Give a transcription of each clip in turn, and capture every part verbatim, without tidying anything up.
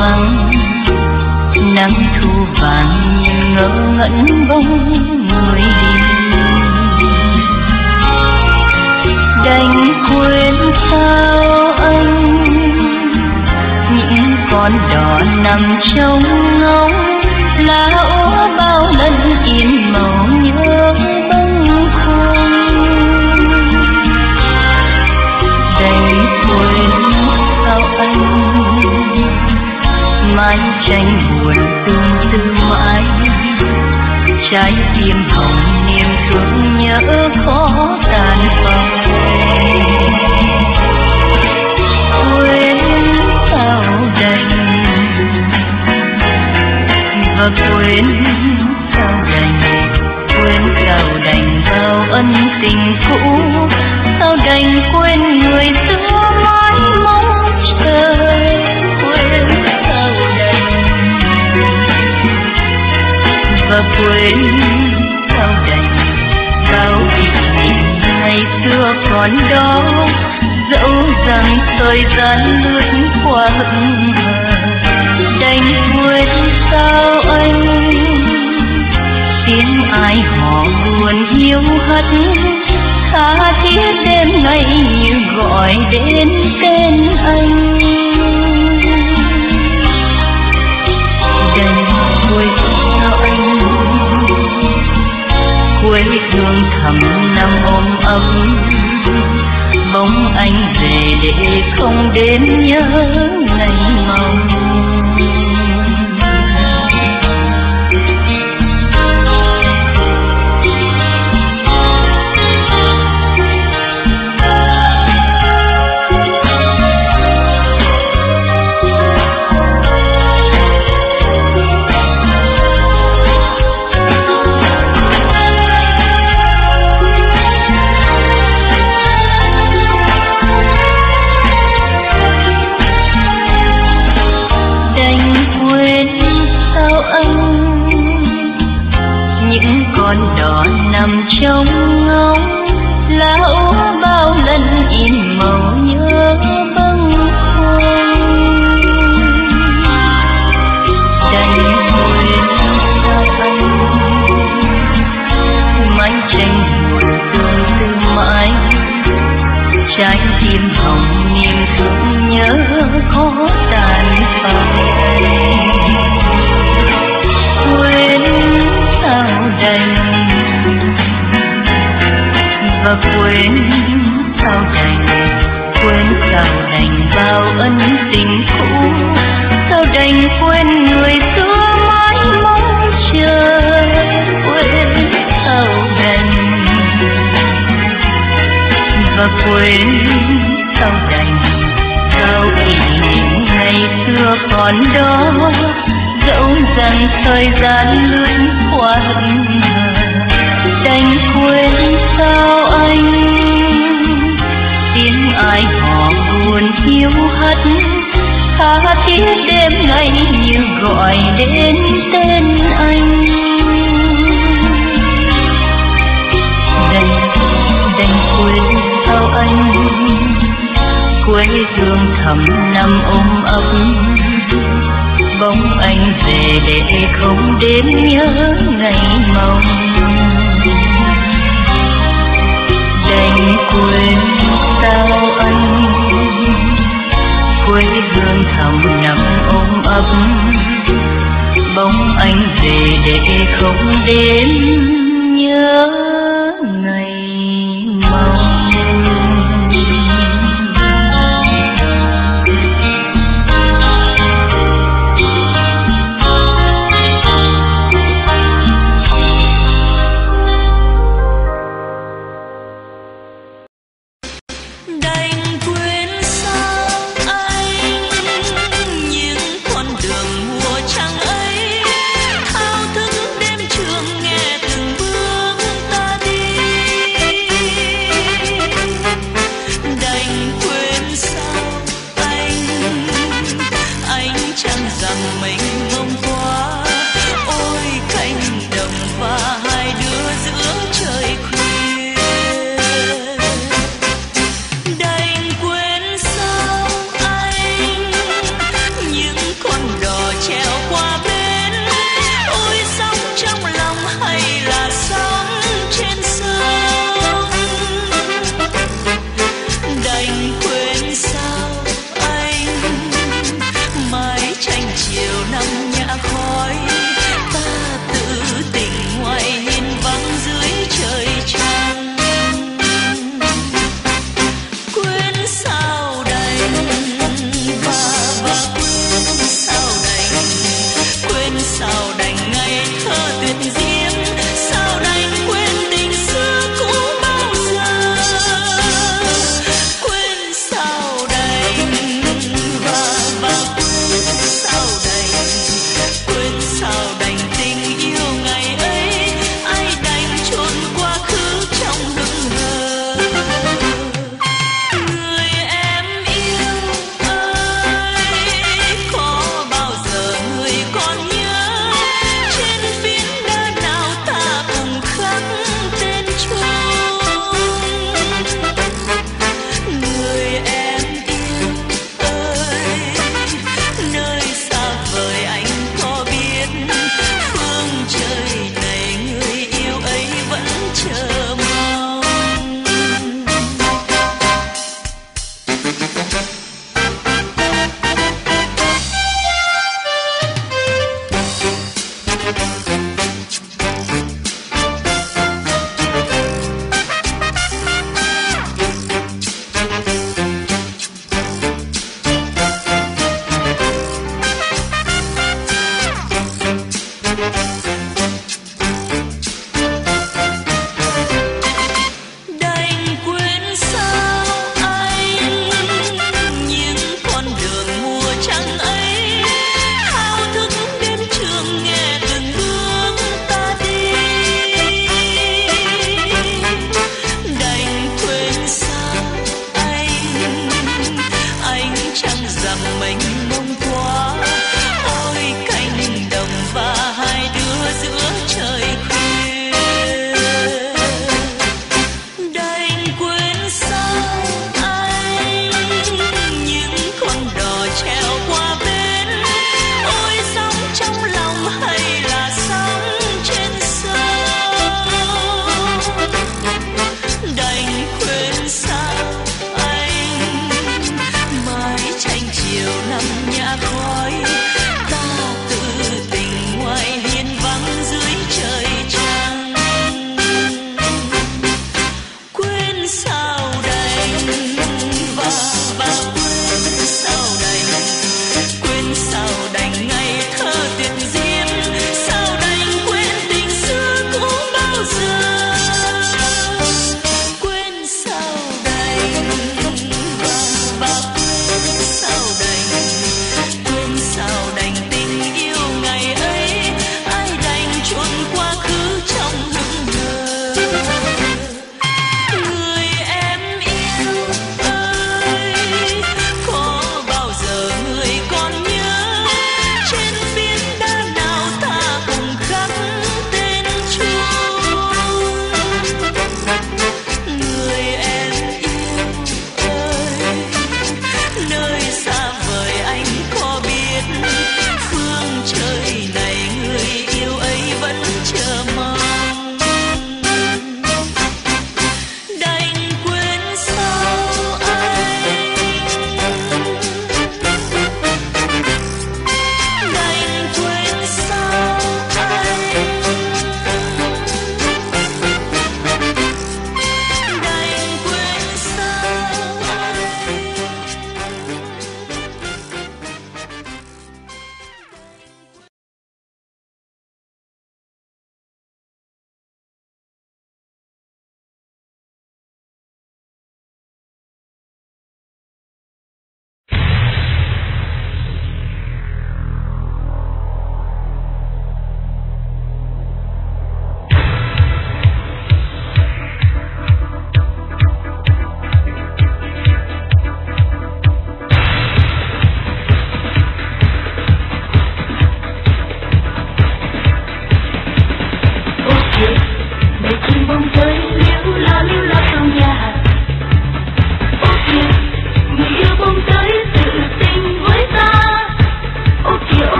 vắng, nắng thu vàng nhìn ngỡ ngẩn bóng người đi. Đành quên sao anh, những con đò nằm trong ngóng, lá úa bao lần in màu nhớ bâng khuâng. Đành quên sao anh, mái tranh buồn tương tư mãi, trái tim hồng niềm thương nhớ khó tàn vòng. Quên sao đành, và quên sao đành, quên sao đành vào ân tình cũ, sao đành quên người xưa mãi mong chờ. Quên sao đành, và quên sao đành bao kỷ niệm ngày xưa còn đó, dẫu rằng thời gian lướt qua hững hờ. Đành quên sao anh, tiếng ai họ buồn hiu hắt, tha thiết đêm ngày như gọi đến tên anh. Đành quên sao anh, quê hương thầm nằm ôm ấm, bóng anh về để không đến nhớ ngày mong. Con đò nằm trong ngóng, lá úa bao lần in màu nhớ bâng khuâng. Đành quên sao anh, mái tranh buồn tương tư mãi, trái tim hồng niềm thương nhớ khó tàn phai. Quên sao đành, và quên sao đành, quên sao đành vào ân tình cũ, sao đành quên người xưa mãi mong chờ. Quên sao đành, và quên sao đành bao kỷ niệm ngày xưa còn đó, dẫu rằng thời gian lướt qua hững hờ. Đành quên sao anh, tiếng ai họ buồn hiu hắt, tha thiết đêm ngày như gọi đến tên anh. Đành, đành quên sao anh, quê hương thầm nằm ôm ấp, bóng anh về để không đến nhớ ngày mong. Đành quên sao anh, quê hương thầm nằm ôm ấp, bóng anh về để không đến nhớ ngày mong. Từng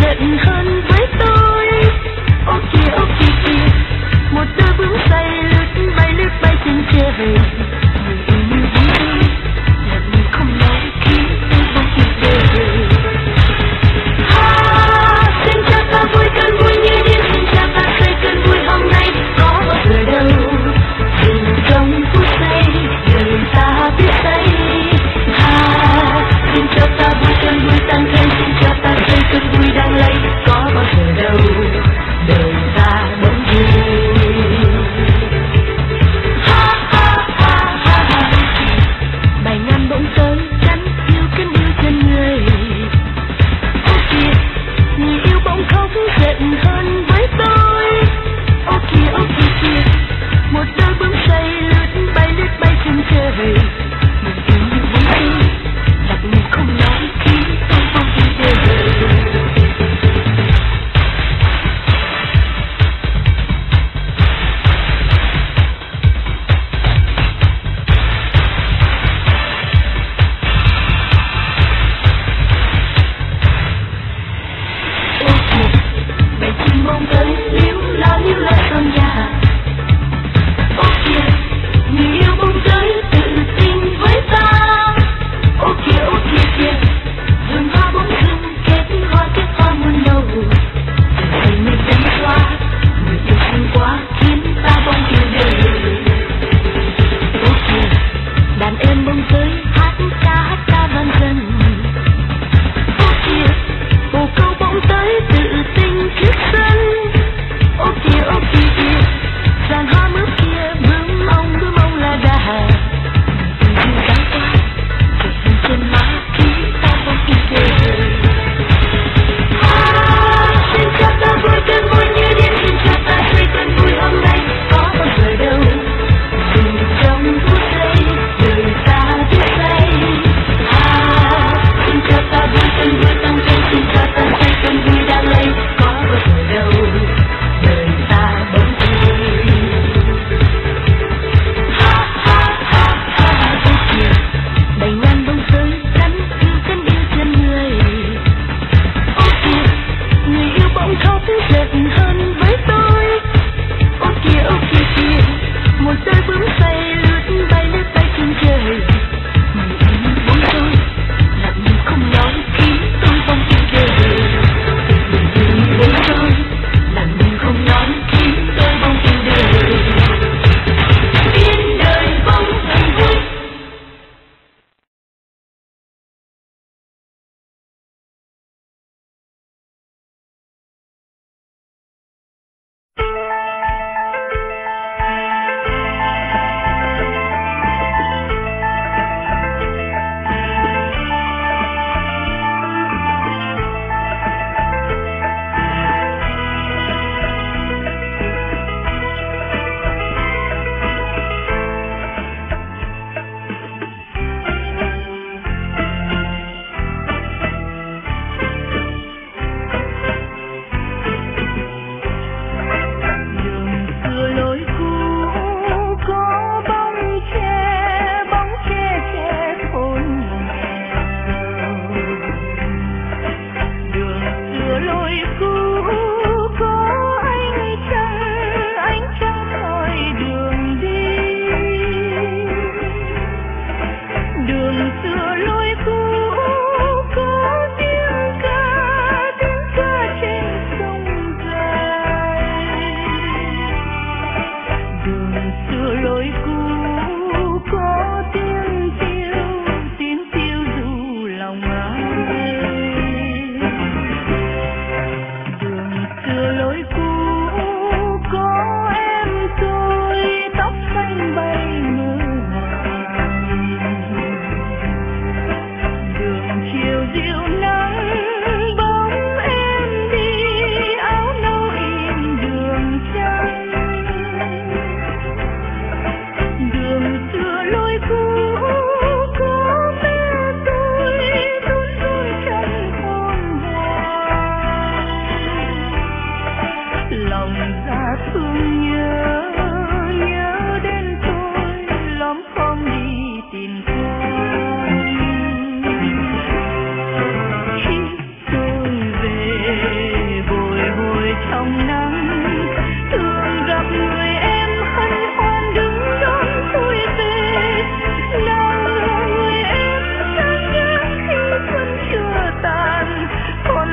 nhận hơn với tôi. Ô kìa ô kìa kìa, một đôi bướm say lướt bay lướt bay trên trời. Người yêu như vui lặng người không nói khi tôi bỗng kịp về. Ha, xin cho ta vui cơn vui như điên, xin cho ta khơi cơn vui hôm nay có ở đâu. Dừng trong phút giây đời ta biết say. Ha, xin cho ta vui cơn vui tăng thêm, xin cho ta khơi cơn vui đang lây.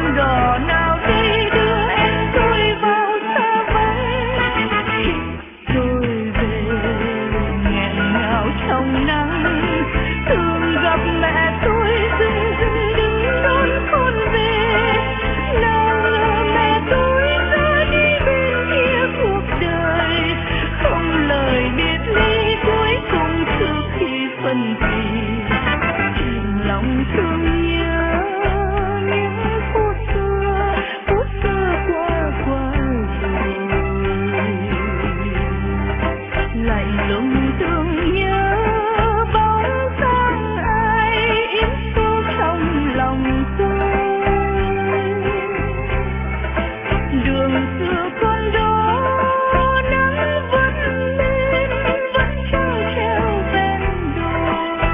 con đò nào đây đưa em tôi vào xa vắng. Tôi về nghẹn ngào trong nắng, thường gặp mẹ tôi dưng dưng đứng đón con về. Nào ngờ mẹ tôi ra đi bên kia cuộc đời, không lời biệt ly cuối cùng trước khi phân kỳ. Chìm lòng thương nhớ những phút xưa, phút xưa qua qua rồi. Lạnh lùng thương nhớ bóng dáng ai in sâu trong lòng tôi. Đường xưa con đó nắng vẫn lên, vẫn trăng treo ven đồi,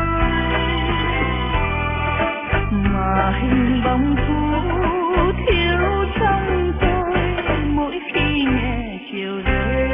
mà hình bóng cũ thiếu trong tôi mỗi khi nghe chiều rơi.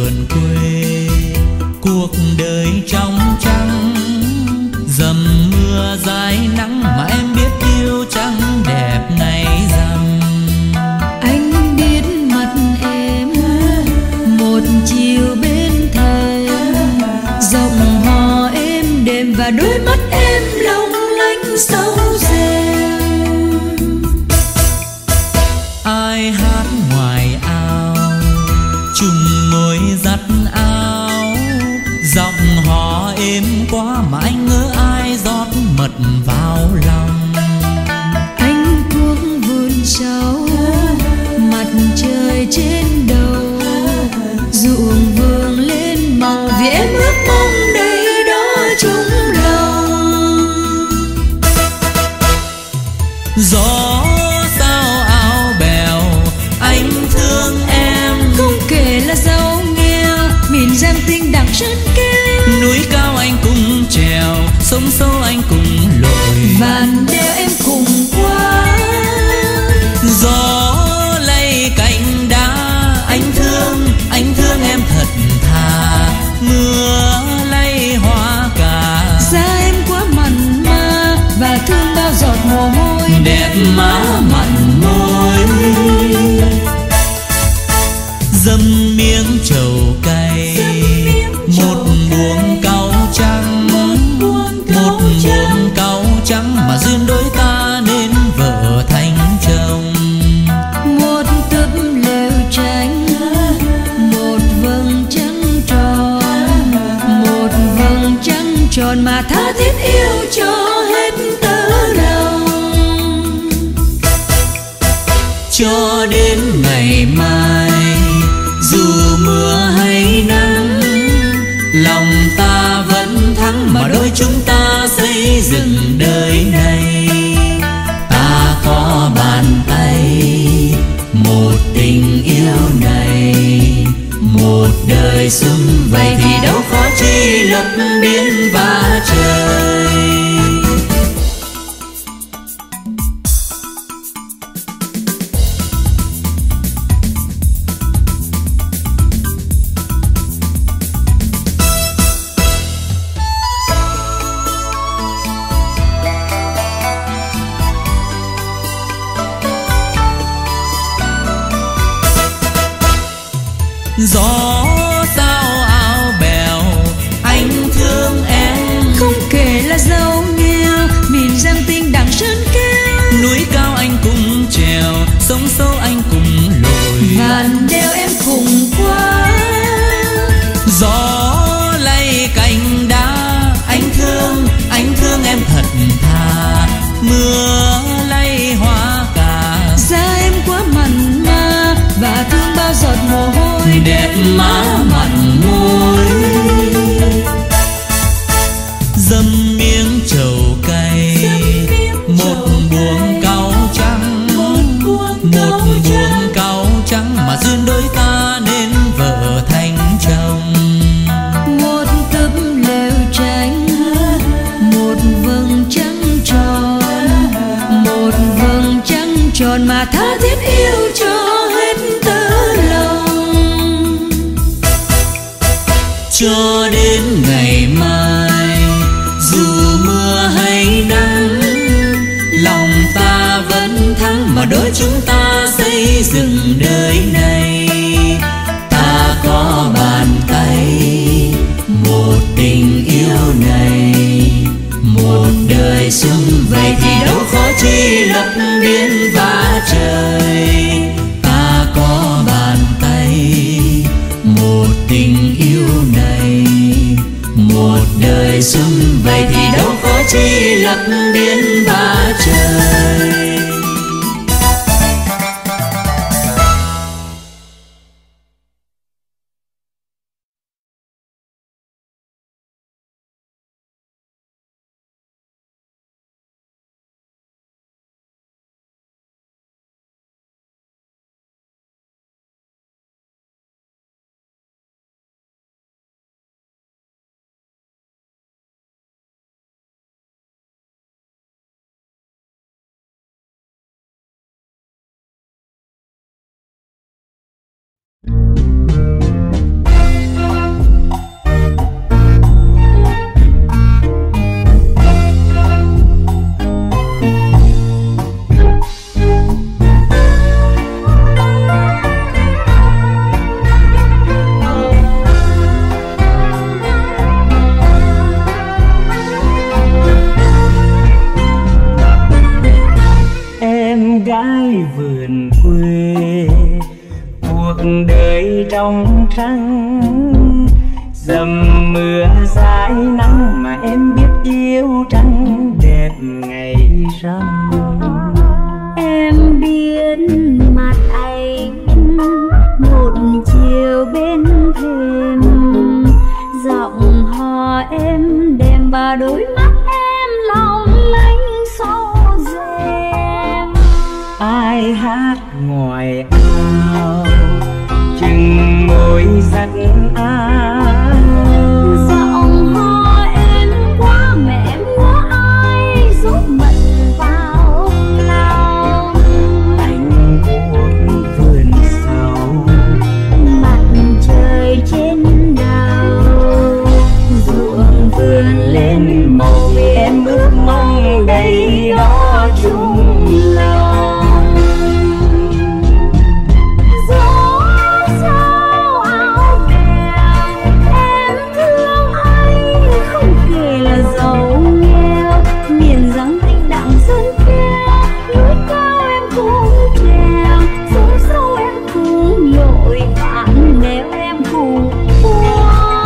vườn quê. Cuộc đời trong trắng dầm mưa dài nắng mà em biết yêu chẳng đẹp ngày rằm. Anh biết mặt em một chiều bên thềm, giọng hò êm đềm và đôi mắt em long lanh sâu rèm. Ai hát ngoài ao chung ngồi dắt áo, giọng hò êm quá mà anh ngỡ ai rót mật vào lòng. Anh cuống vườn sâu mặt trời trên đầu, ruộng vườn lên màu vì em ước mong đây đó chung lòng. Gió sao áo bèo anh thương em, không kể là giàu nghèo miền Giang Tinh đẳng sơn kêu. núi cao anh cùng trèo, sông sâu anh cùng lội, vạn đeo em cùng qua. gió lay cành đá anh thương, anh thương em thật thà. Mưa lay hoa cà, Da em quá mặn mà và thương bao giọt mồ hôi, đẹp má mặn môi. Dầm miếng trầu cay, một buồng cau trắng, một buồng cau trắng mà duyên đôi ta nên vợ thành chồng. một túp lều tranh, một vầng trăng tròn, một vầng trăng tròn mà tha thiết yêu cho hết tơ lòng. Cho đến ngày mai dù mưa hay nắng, lòng ta vẫn thắng mà đôi chúng ta xây dựng đời này. Ta có bàn tay, một tình yêu này, một đời sum vầy thì đâu khó chi lấp biển và trời. Gió sao áo bèo anh thương em, không kể là giàu nghèo miền Giang Tinh đẳng sơn kêu. núi cao anh cùng trèo, sông sâu anh cùng lội, vạn đeo em cùng qua. gió lay cành đá anh thương, anh thương em thật thà. Mưa lay hoa cà, Da em quá mặn mà và thương bao giọt mồ hôi, đẹp má mặn môi. Dầm miếng trầu cay, một buồng cau trắng, một buồng cau trắng mà duyên đôi ta nên vợ thành chồng. một túp lều tranh, một vầng trăng tròn, một vầng trăng tròn mà tha thiết yêu cho hết tơ lòng. Cho đến ngày mai dù mưa hay nắng, lòng ta vẫn thắng mà đôi chúng ta xây dựng đời này. Ta có bàn tay, một tình yêu này, một đời sum vầy thì đâu khó chi lấp biển và trời. Ta có bàn tay, một tình yêu này, một đời sum vầy thì đâu khó chi lấp biển và trời. vườn quê. Cuộc đời trong trắng dầm mưa dãi nắng mà em biết yêu trắng đẹp ngày rằm. Em biết mặt anh một chiều bên thềm, giọng hò em đềm và đôi mắt em long lanh sau rèm. Ai hát ngoài ao chừng môi dắt áo, giọng hò em quá mẹ em ngỡ ai giúp mật vào lòng. anh cuốc vườn sau Mặt trời trên đào, ruộng vườn lên màu vì em ước mong đây đó chung lòng. gió sao áo bèo, em thương anh không kể là giàu nghèo. Miền Giáng Tinh đặng sơn keo, núi cao em cũng trèo, sông sâu em cũng lội vạn nẻo em cùng qua.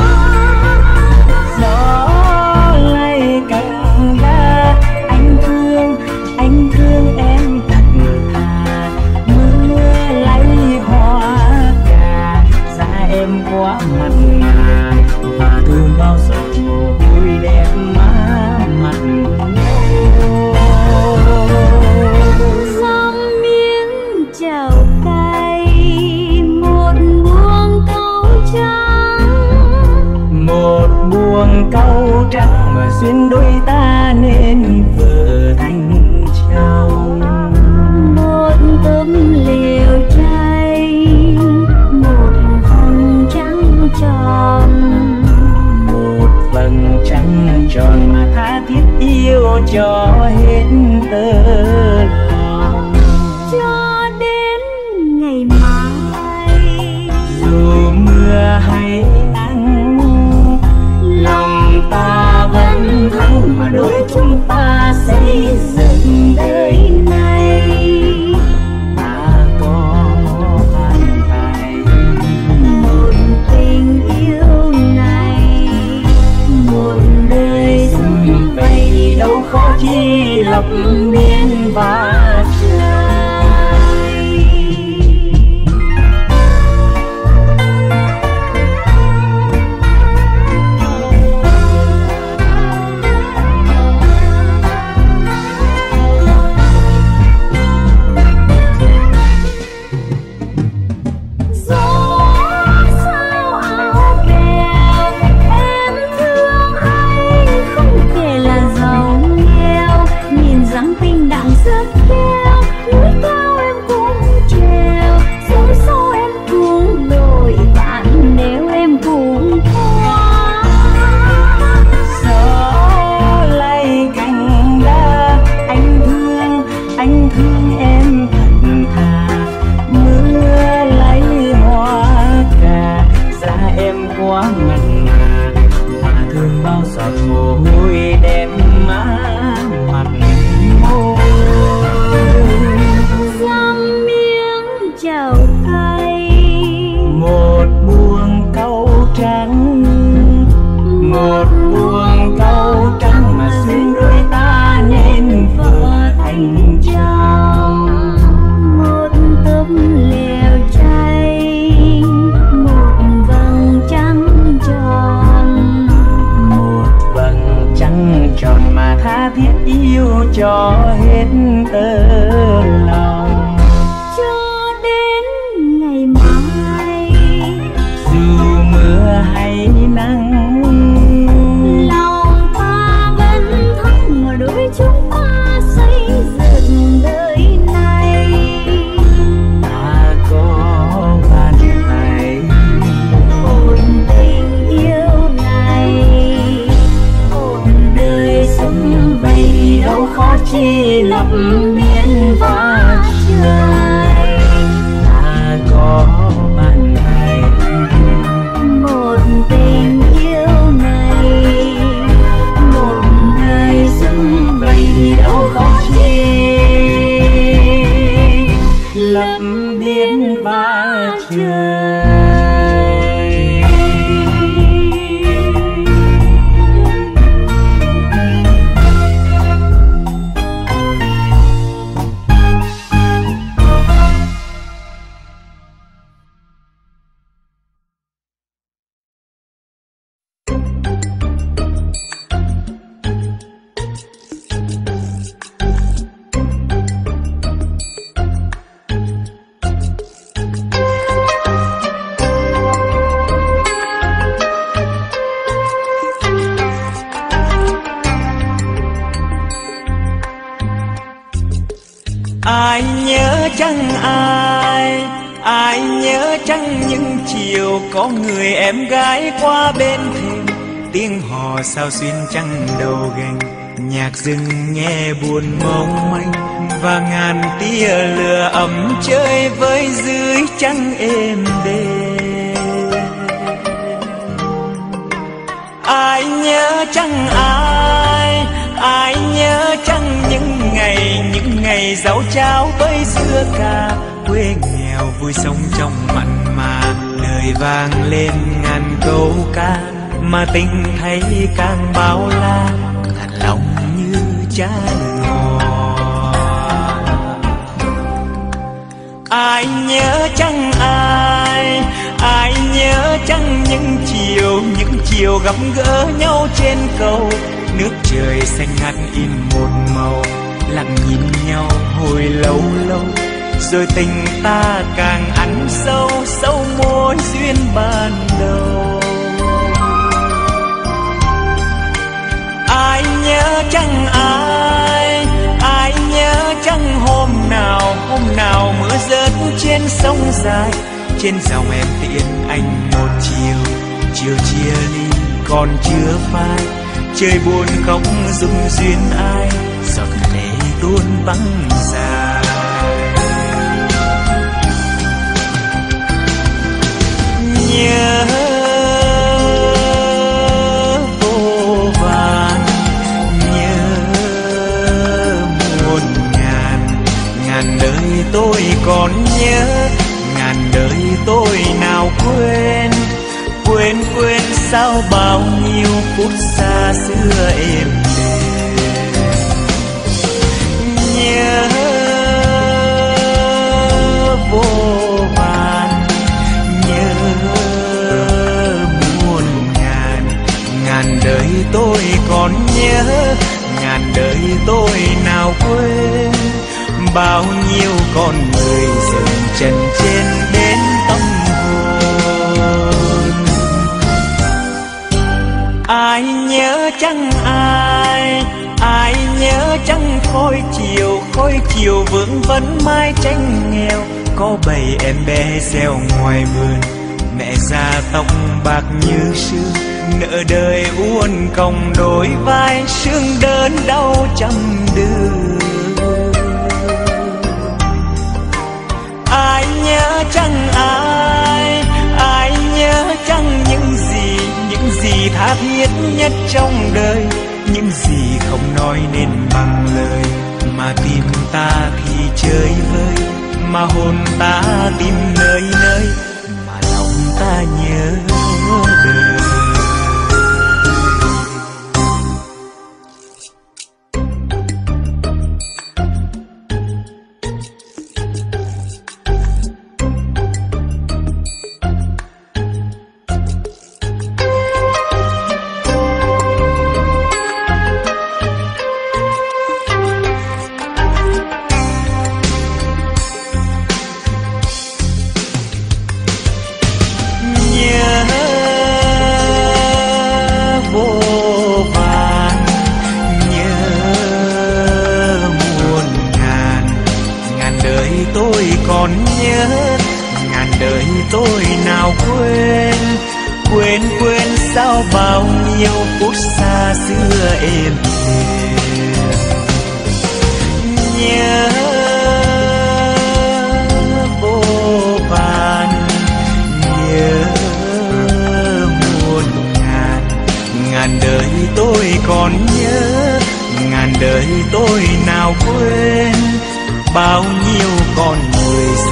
Gió lay cành lá anh thương anh thương em thật thà. Mưa lấy hoa cà da em quá mặn mà, và thương bao giọt mồ hôi đẹp má mặt ngô. Dăm miếng chào cay, một buông câu trắng, Một buông câu trắng mà duyên đôi ta nên vợ thành chồng. một tấm liều trai, một vầng trăng tròn, Một vầng trăng tròn mà tha thiết yêu cho hết tơ lòng. cho đến ngày mai. Dù mưa hay nắng lòng ta vẫn thắng, mà đôi chúng ta xây dựng đời này. Ta có bàn tay Một tình yêu này, một đời sum vầy đâu khó chi lập biên và trời. gió sao áo bèo, em thương anh không kể là giàu nghèo. Nhìn Giáng Tinh đặng sơn keo, núi cao em cũng trèo, sông sâu em cũng lội vạn nẻo em cũng qua. Gió lay cành lá anh thương anh thương em thật thà. Mưa lấy hoa cà da em quá mặn mà, mà thương bao giọt mồ hôi đẹp má mặt môi. Dăm miếng chào cay, Một buông câu trắng, một buông câu trắng mà duyên đôi ta nên vợ thành chồng. một tấm liều trai, một vầng trăng tròn, Một vầng trăng tròn mà tha thiết yêu cho hết tơ lòng. cho đến ngày mai. Dù mưa hay nắng Lòng ta vẫn thắng, mà đôi chúng ta xây dựng đời này. ta có bàn tay Một tình yêu này, một đời sống vầy đâu khó chi lập biên lấp biển và trời. Ai nhớ chăng ai, ai nhớ chăng những chiều có người em gái qua bên thềm, tiếng hò sao xuyên trăng đầu gành, nhạc rừng nghe buồn mong manh, và ngàn tia lửa ấm chơi với dưới trăng êm đềm. Ai nhớ chăng ai, ai nhớ chăng những ngày, những ngày dấu cháo với dưa cà, quê nghèo vui sống trong mặn mà, đời vang lên ngàn câu ca, mà tình thấy càng bao la, thật lòng như trái ngọt. Ai nhớ chăng ai, ai nhớ chăng những chiều, những chiều gặp gỡ nhau trên cầu, nước trời xanh ngắt in một màu, lặng nhìn nhau hồi lâu lâu, rồi tình ta càng ăn sâu, sâu mối duyên ban đầu. Ai nhớ chăng ai, ai nhớ chăng hôm nào, hôm nào mưa rớt trên sông dài, trên dòng em tiễn anh một chiều, chiều chia ly còn chưa phai, trời buồn không dung duyên ai, giọt lệ tuôn vắng dài. Nhớ vô vàn, nhớ muôn ngàn, ngàn đời tôi còn nhớ, ngàn đời tôi nào quên, quên quên sao bao nhiêu phút xa xưa êm đềm. Nhớ vô vàn, nhớ muôn ngàn, ngàn đời tôi còn nhớ, ngàn đời tôi nào quên, bao nhiêu con người dừng chân trên đến tâm hồn. Ai nhớ chăng ai, ai nhớ chăng khói chiều, khói chiều vương vấn mái tranh nghèo, có bầy em bé reo ngoài vườn, mẹ già tóc bạc như sương, nợ đời uốn cong đôi vai, sương đơn đau trăm đường. Ai nhớ chăng ai, ai nhớ chăng những gì, những gì tha thiết nhất trong đời, những gì không nói nên bằng lời, mà tim ta thì chơi vơi, mà hồn ta tìm nơi nơi, mà lòng ta nhớ đời. Tôi nào quên, quên quên sao bao nhiêu phút xa xưa êm đềm. Nhớ vô vàn, nhớ muôn ngàn, ngàn đời tôi còn nhớ, ngàn đời tôi nào quên, bao nhiêu con người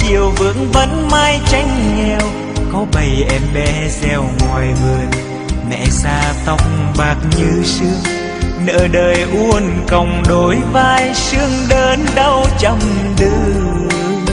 chiều vương vấn mái tranh nghèo, có bầy em bé reo ngoài vườn. Mẹ già tóc bạc như sương, nợ đời uốn còng đôi vai, sương đớn đau trăm đường.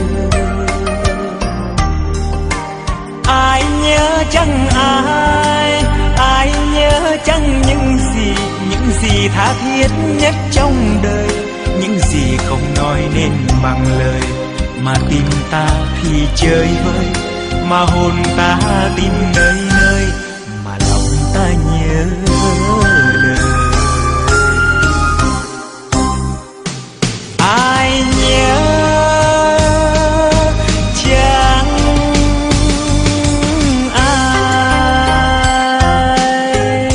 Ai nhớ chăng ai, ai nhớ chăng những gì, những gì tha thiết nhất trong đời, những gì không nói nên bằng lời, mà tim ta thì chơi vơi, mà hồn ta tìm nơi nơi, mà lòng ta nhớ đời. Ai nhớ chăng ai.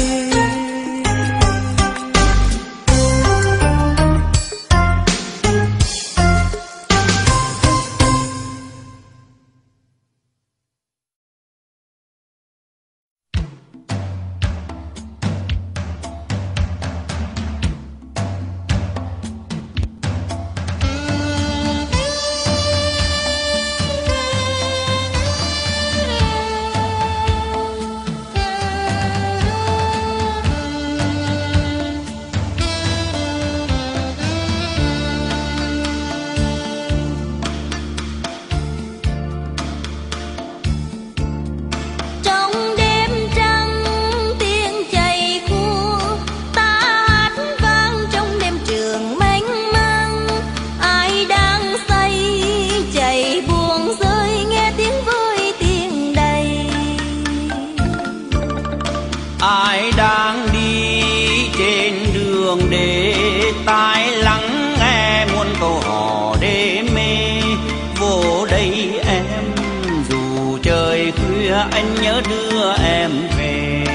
Ai đang đi trên đường để tai lắng nghe muôn câu hò đê mê vô đây em, dù trời khuya anh nhớ đưa em về.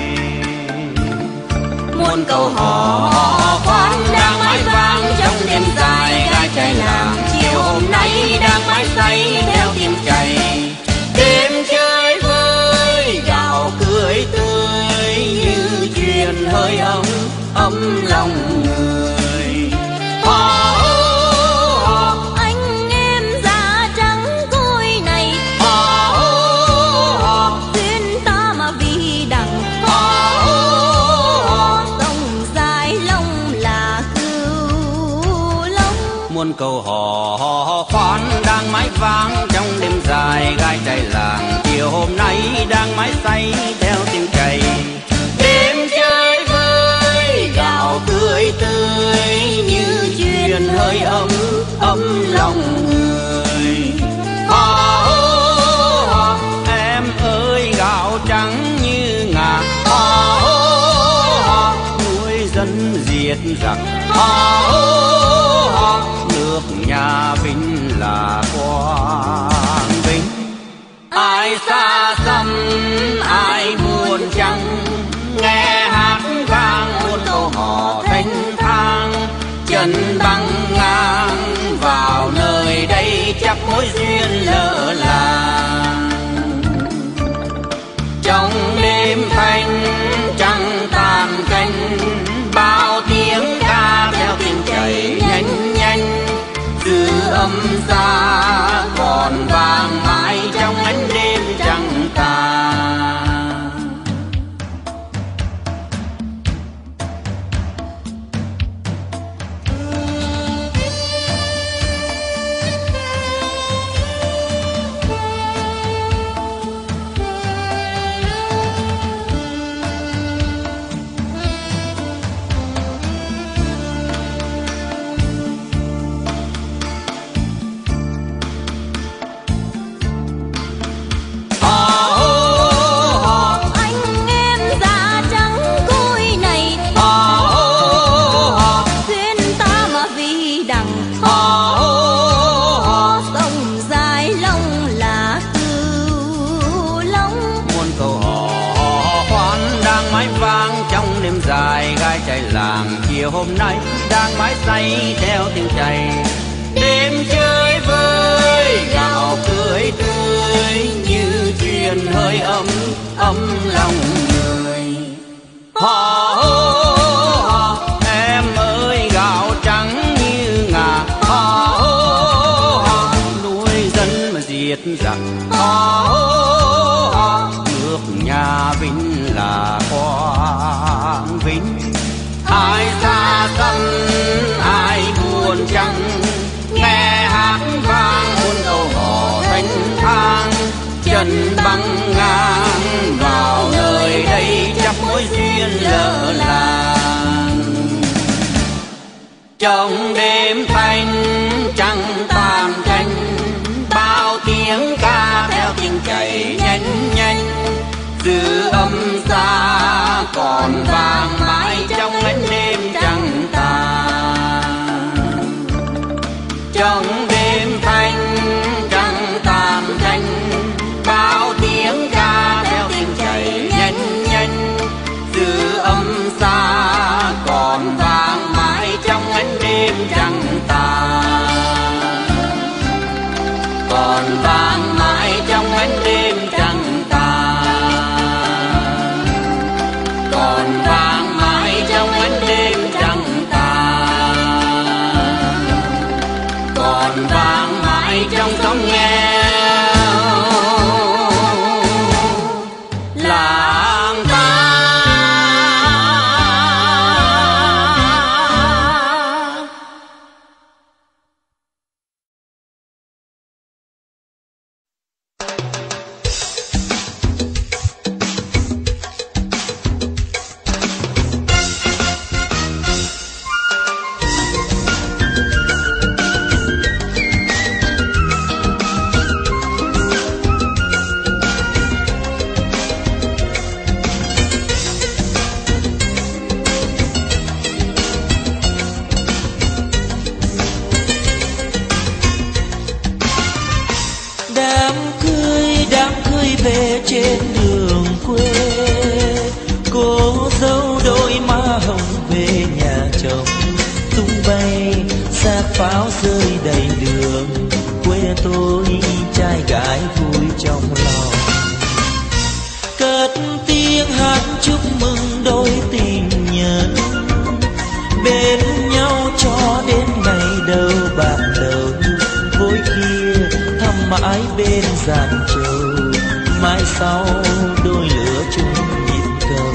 Muôn câu hò khoan đang mãi vang trong đêm dài, gái trai làng chiều hôm nay đang mãi say theo tiếng chày. Đêm chơi vơi gạo cười tươi như chuyện hơi ấm ấm lòng người. Hò hò anh em da trắng côi này, Hò hò duyên ta mà vì đằng. hò hò Sông dài long là cửu long. muôn câu hò hò khoan đang mãi vang trong đêm dài, gái trai làng chiều hôm nay đang mãi say theo tiếng chày. Đêm chơi vơi gạo tươi tươi như chuyện hơi ấm ấm lòng người. Hò hò em ơi gạo trắng như ngà, hò hò núi dân diệt giặc, hò hò nước nhà Vinh là quang vinh. Ai xa xăm ai buồn chăng, nghe hát vang muôn câu hò thanh thang. Chân băng ngang vào nơi đây chắc mối duyên lỡ làng. Trong đêm thanh trăng tàn canh, bao tiếng ca theo tiếng chảy nhanh nhanh. Dư âm xa còn vang mãi trong ánh đêm trăng tàn. Chiều hôm nay đang mãi say theo tiếng chày. Đêm chơi vơi gạo cười tươi như chuyện hơi ấm ấm lòng người. Hò hò hò em ơi gạo trắng như ngà, hò hò hò núi dân mà diệt Trong đêm thanh trăng tàn canh, bao tiếng ca theo tiếng chảy nhanh nhanh, dư âm xa còn vang mãi trong ánh đêm trăng tàn. Trong đêm thanh trăng tàn canh, bao tiếng ca theo tiếng chảy nhanh nhanh, dư âm xa còn vang mãi trong ánh đêm trăng tàn, còn vang mãi trong ánh đêm trăng tàn, còn vang mãi trong ánh đêm trăng tàn, còn vang mãi trong sóng nghe làng ta. Về trên đường quê, cô dâu đôi má hồng về nhà chồng, tung bay xác pháo rơi đầy đường. Quê tôi trai gái vui trong lòng, cất tiếng hát chúc mừng đôi tình nhân, bên nhau cho đến ngày đầu bạc đầu. Vối kia thăm mãi bên giàn trầu, mai sau đôi lửa chung nhịp cầu.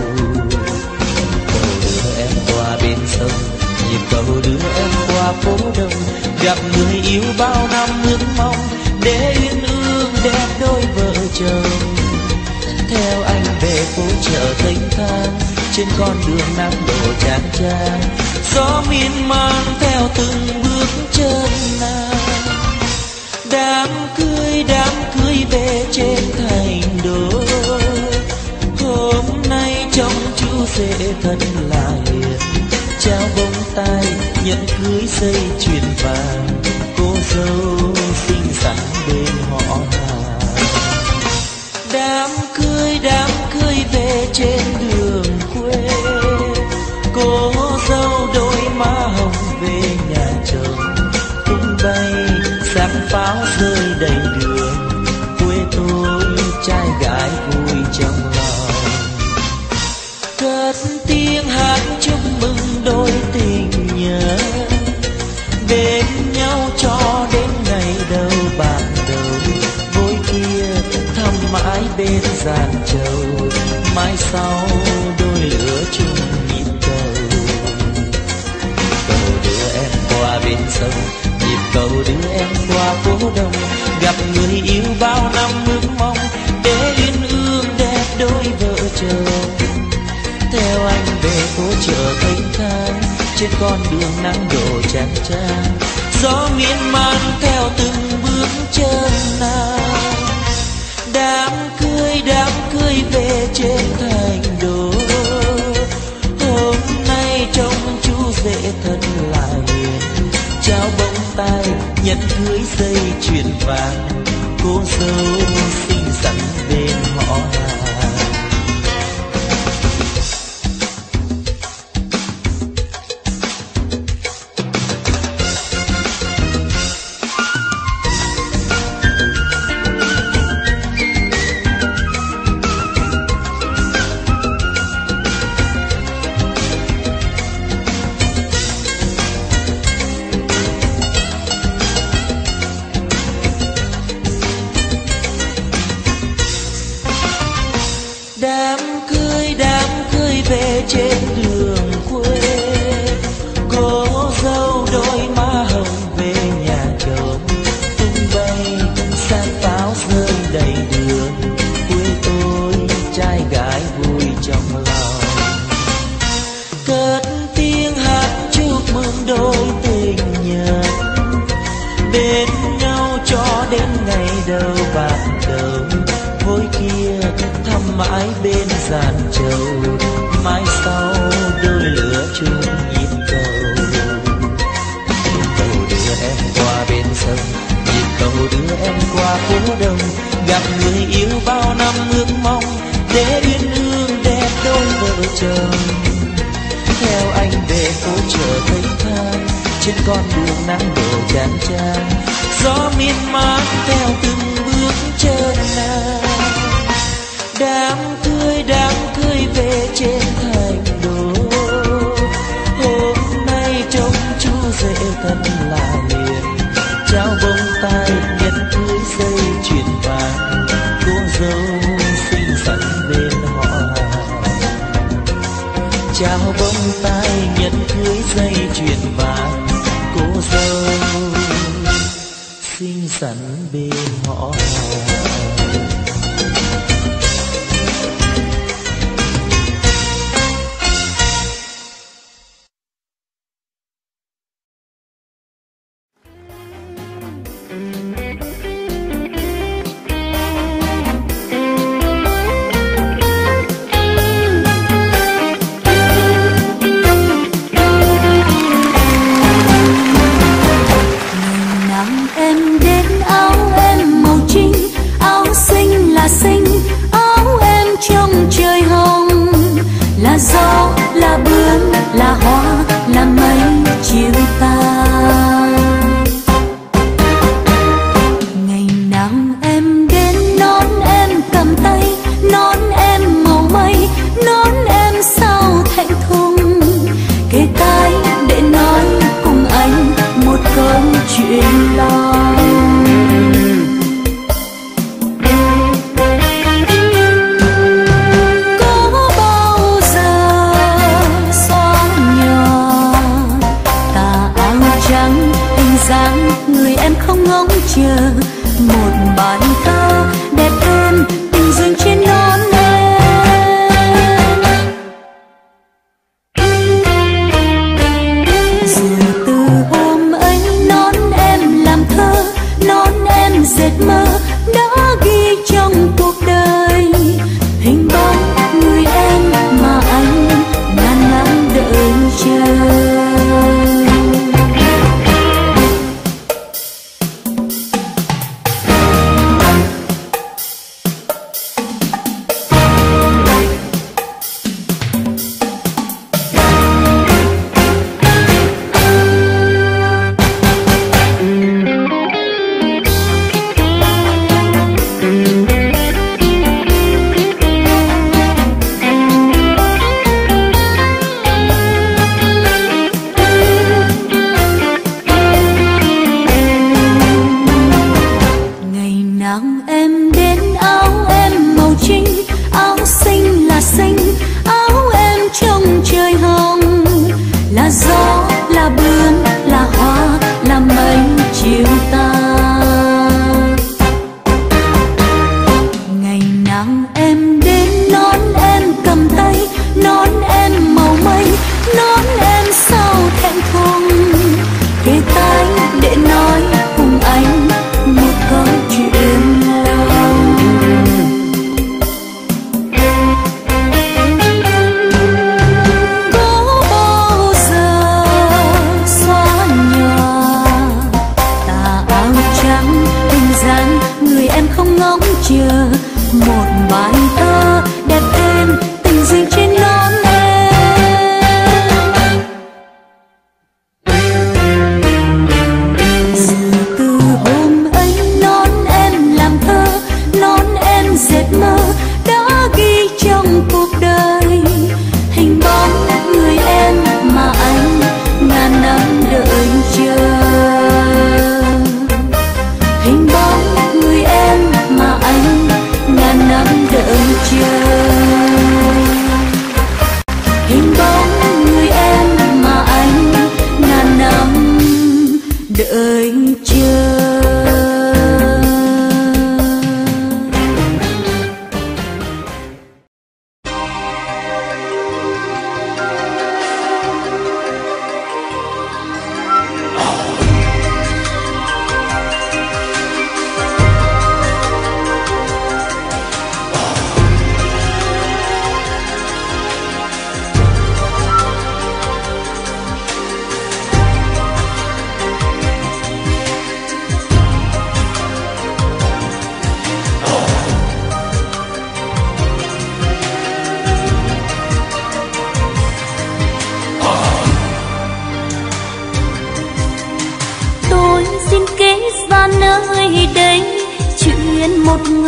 Cầu đưa em qua bên sông, nhịp cầu đưa em qua phố đông, gặp người yêu bao năm ước mong để uyên ương đẹp đôi vợ chồng. Theo anh về phố chợ Thanh Thang, trên con đường nắng đổ chang chang, gió miên man theo từng bước chân nàng. Đám cưới đám cưới về trên thành đô, hôm nay trông chú rể thật là hiền, trao bông tai nhận cưới dây chuyền vàng, cô dâu xinh xắn bên họ hàng. Đám cưới đám cưới về trên đường quê, cô dâu đôi má hồng về nhà chồng, tung bay xác pháo rơi đầy đường. Quê tôi trai gái vui trong lòng, cất tiếng hát chúc mừng đôi tình nhân, bên nhau cho đến ngày đầu bạc đầu. Vối kia thăm mãi bên giàn trầu, mai sau đôi lửa chung nhịp cầu. Cầu đưa em qua bên sông, nhịp cầu đưa em qua phố đông, gặp người yêu bao năm ước mong để uyên ương đẹp đôi vợ chồng. Theo anh về phố chợ Thanh Thang, trên con đường nắng đổ chang chang, gió miên man theo từng bước chân nàng. Đám cưới đám cưới về trên thành đô, hôm nay trông chú rể thật là hiền, trao bông tai nhận cưới dây chuyền vàng, cô dâu xinh xắn bên họ hàng. Đám cưới đám cưới về trên đường quê, cô dâu đôi má hồng về nhà chồng, tung bay xác pháo rơi đầy đường. Quê tôi trai gái vui trong lòng, cất tiếng hát chúc mừng đôi gian trầu, mai sau đôi lửa chung nhịp cầu. Nhịp cầu đưa em qua bên sông, nhịp cầu đưa em qua phố đông, gặp người yêu bao năm ước mong để uyên ương đẹp đôi vợ chồng. Theo anh về phố chợ Thanh Thang, trên con đường nắng đổ chán chán, gió miên man theo từng bước chân nàng. Đám cưới đám cưới về trên thành đô, hôm nay trông chú rể thật là hiền, trao bông tai nhẫn cưới dây chuyền vàng, cô dâu xinh xắn bên họ hàng. Trao bông tai nhẫn cưới dây chuyền vàng, cô dâu xinh xắn bên họ hàng.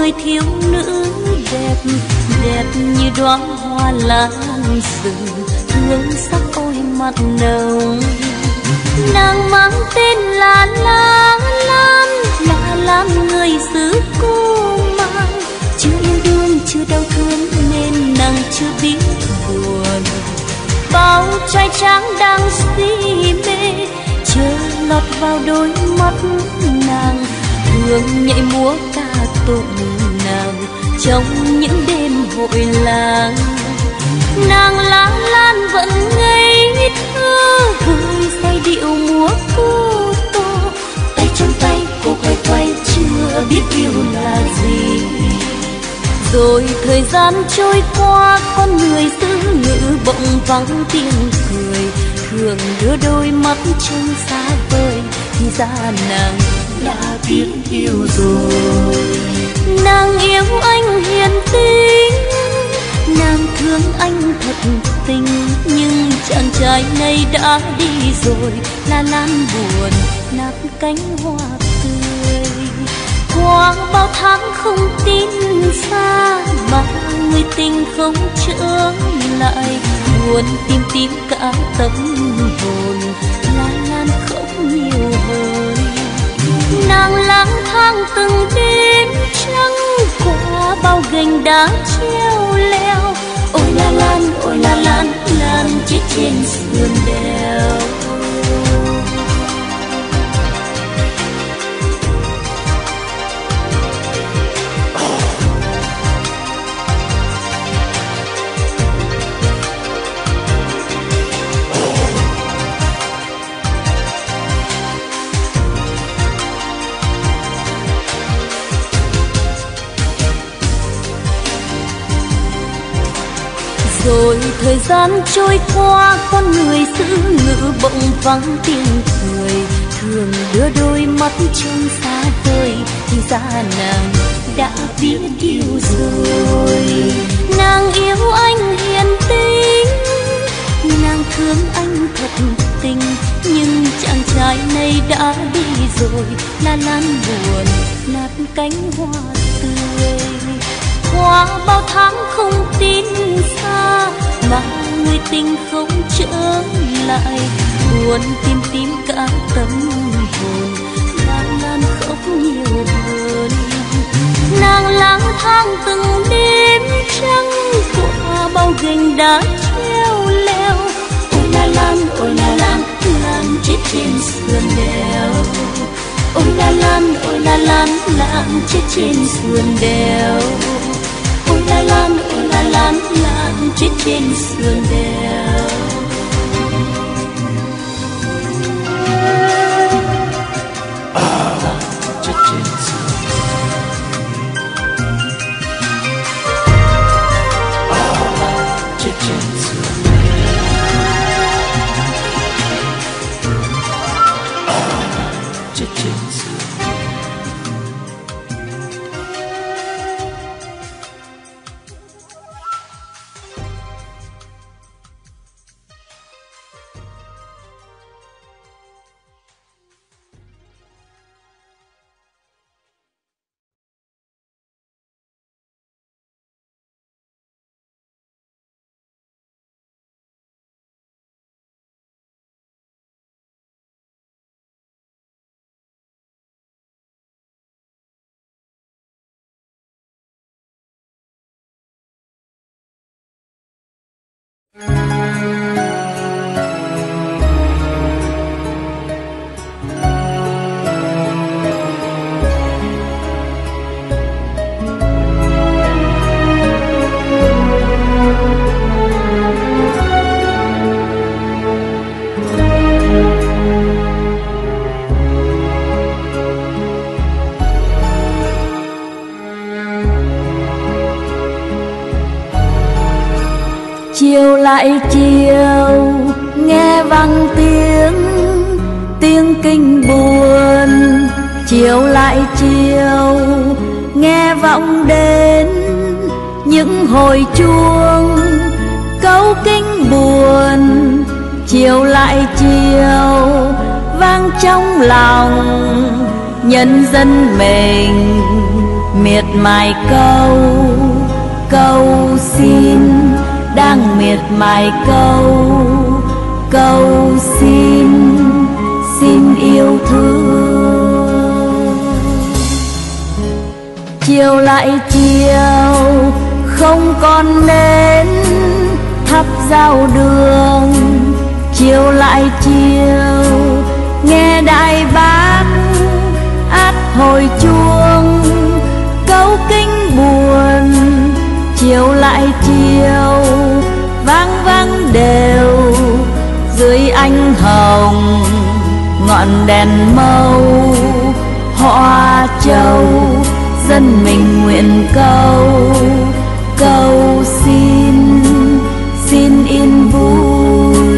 người thiếu nữ đẹp, đẹp như đóa hoa lan rừng, hương sắc ôi mặt nồng. Nàng mang tên là La Lan, La Lan người xứ Cô Mang. Chưa yêu đương chưa đau thương nên nàng chưa biết buồn. Bao trai tráng đang si mê chờ lọt vào đôi mắt nàng, hương nhảy múa ca tụng nàng trong những đêm hội làng. Nàng La Lan vẫn ngây thơ vui say điệu múa cô tô, tay trong tay cô quay quay chưa biết yêu là gì. Rồi thời gian trôi qua con người xứ ngự bỗng vắng tiếng cười, thường đưa đôi mắt trông xa vời thì ra nàng đã biết yêu rồi. Nàng yêu anh hiền tính, nàng thương anh thật tình, nhưng chàng trai này đã đi rồi. La Lan buồn nát cánh hoa tươi, qua bao tháng không tin xa mà người tình không trở lại, buồn tìm tìm cả tâm hồn. La Lan khóc nhiều hơn, nàng lang thang từng đêm trắng qua bao gành đá treo leo. Ôi La Lan, ôi La Lan, Lan chết trên sườn đèo. Rồi thời gian trôi qua con người xứ ngự bỗng vắng tiếng cười, thường đưa đôi mắt trông xa vời thì ra nàng đã biết yêu rồi. Nàng yêu anh hiền tính, nàng thương anh thật tình, nhưng chàng trai này đã đi rồi. La Lan buồn nát cánh hoa tươi, qua bao tháng không tin xa mà người tình không trở lại, buồn tìm tìm cả tâm hồn. La Lan khóc nhiều hơn, nàng lang thang từng đêm trắng qua bao gành đá treo leo. Ôi La Lan, ôi La Lan, Lan chết trên sườn đèo. Ôi La Lan, ôi La Lan, Lan chết trên sườn đèo. Ôi La Lan, ôi La Lan, Lan chết trên sườn đèo. Lan chết trên sườn đèo. Lan chết trên sườn đèo. Chết trên sườn. Chiều lại chiều nghe vang tiếng tiếng kinh buồn, chiều lại chiều nghe vọng đến những hồi chuông câu kinh buồn. Chiều lại chiều vang trong lòng nhân dân mình miệt mài câu câu xin, đang miệt mài câu câu xin, xin yêu thương. Chiều lại chiều không còn nến thắp giao đường, chiều lại chiều nghe đại bác át hồi chuông câu kinh buồn. Chiều lại chiều vang vang đều dưới ánh hồng ngọn đèn mâu hoa châu, dân mình nguyện câu câu xin, xin yên vui.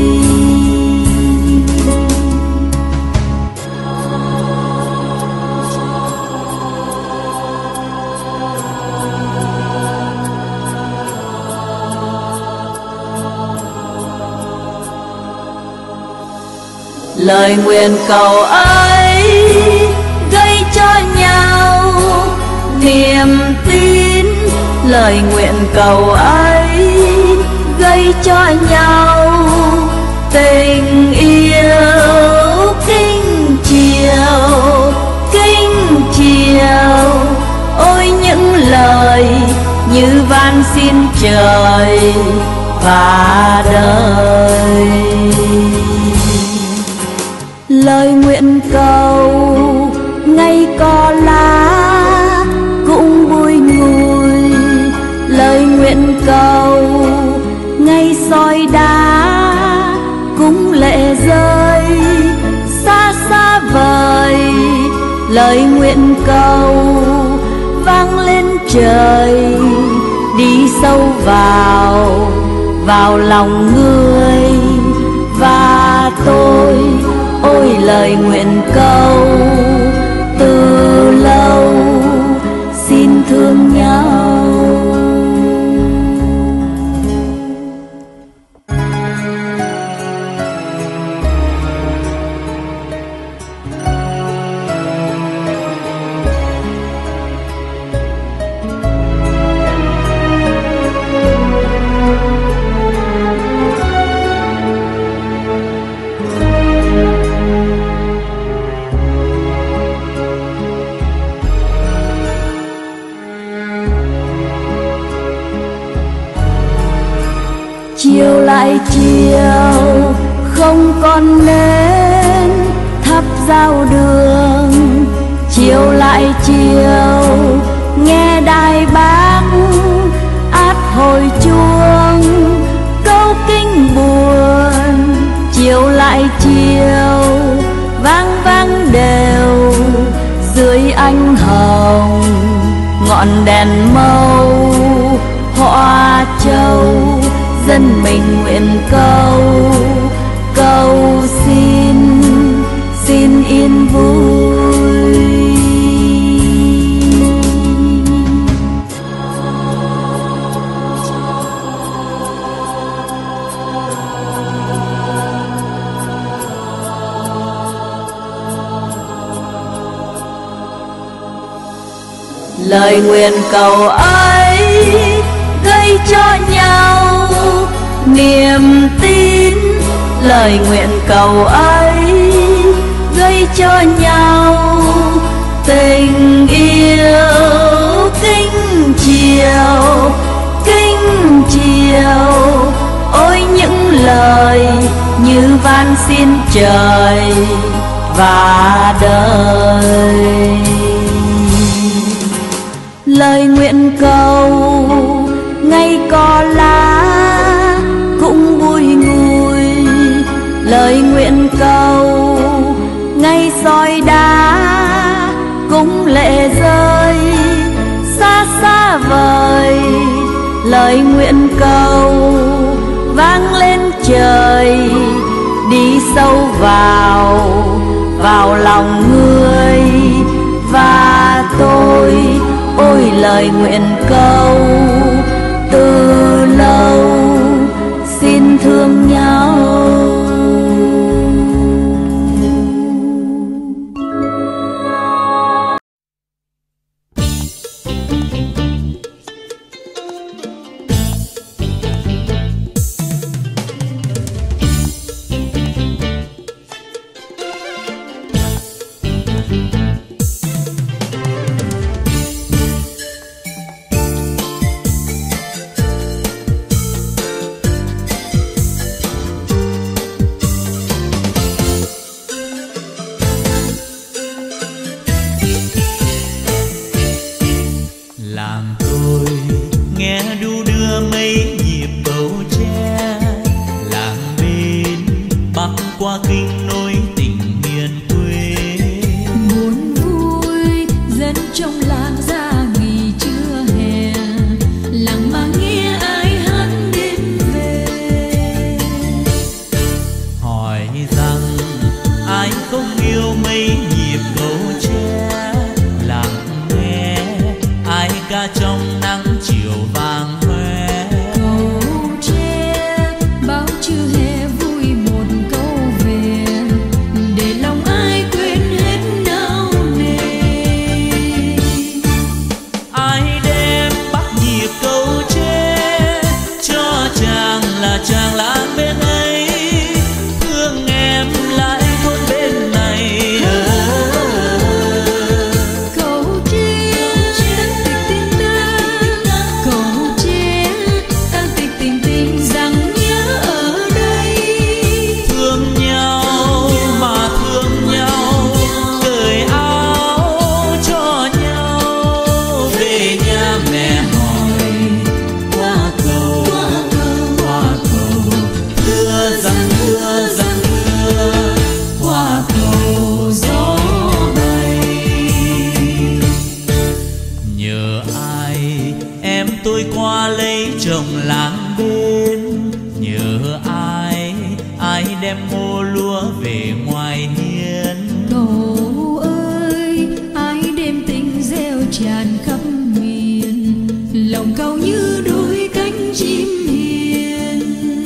Lời nguyện cầu ấy gây cho nhau niềm tin, lời nguyện cầu ấy gây cho nhau tình yêu. Kinh chiều kinh chiều ôi những lời như van xin trời và đời. Lời nguyện cầu ngay có lá cũng bùi ngùi, lời nguyện cầu ngay soi đá cũng lệ rơi xa xa vời. Lời nguyện cầu vang lên trời đi sâu vào vào lòng người và tôi. Ôi lời nguyện cầu từ lâu xin thương nhau. Chiều lại chiều không còn nến thắp giao đường, chiều lại chiều nghe đài bác át hồi chuông câu kinh buồn. Chiều lại chiều vang vang đều dưới ánh hồng ngọn đèn mâu hoa châu, dân mình nguyện câu câu xin, xin yên vui. Lời nguyện cầu ấy gây cho nhau niềm tin, lời nguyện cầu ấy gây cho nhau tình yêu. Kinh chiều kinh chiều ôi những lời như van xin trời và đời. Lời nguyện cầu ngay có lá cũng bùi ngùi, lời nguyện cầu ngay soi đá cũng lệ rơi xa xa vời. Lời nguyện cầu vang lên trời đi sâu vào vào lòng người và tôi. Ôi lời nguyện cầu từ lâu xin thương nhau. đưa mấy nhịp cầu tre, làng bên bắc qua kinh nối tình miền quê. Buồn vui dân trong làng ra nghỉ trưa hè, làng mà nghe ai hát đêm về. Hỏi rằng ai không yêu mấy nhịp cầu tre, lặng nghe ai ca trong nắng chiều vàng hoe. Cầu tre bao trưa hè vui một câu về, để lòng ai quên hết nao nề. Ai đem bắt nhịp cầu tre cho chàng là chàng làng bên ấy, thương em lại thôn bên này. Cầu tre tịch tình ta, cầu tre ta tịch tình tình rằng nhớ ở đây. Thương nhau mà thương nhau, cởi áo cho nhau, về nhà mẹ hỏi qua cầu, qua cầu thưa rằng thưa rằng thưa, qua cầu gió bay. Nhờ ai em tôi qua lấy chồng làng bên, nhờ ai ai đem ngô lúa về ngoài hiên. Cầu ơi ai đêm tình reo tràn khắp miền, lòng cầu như đôi cánh chim hiền.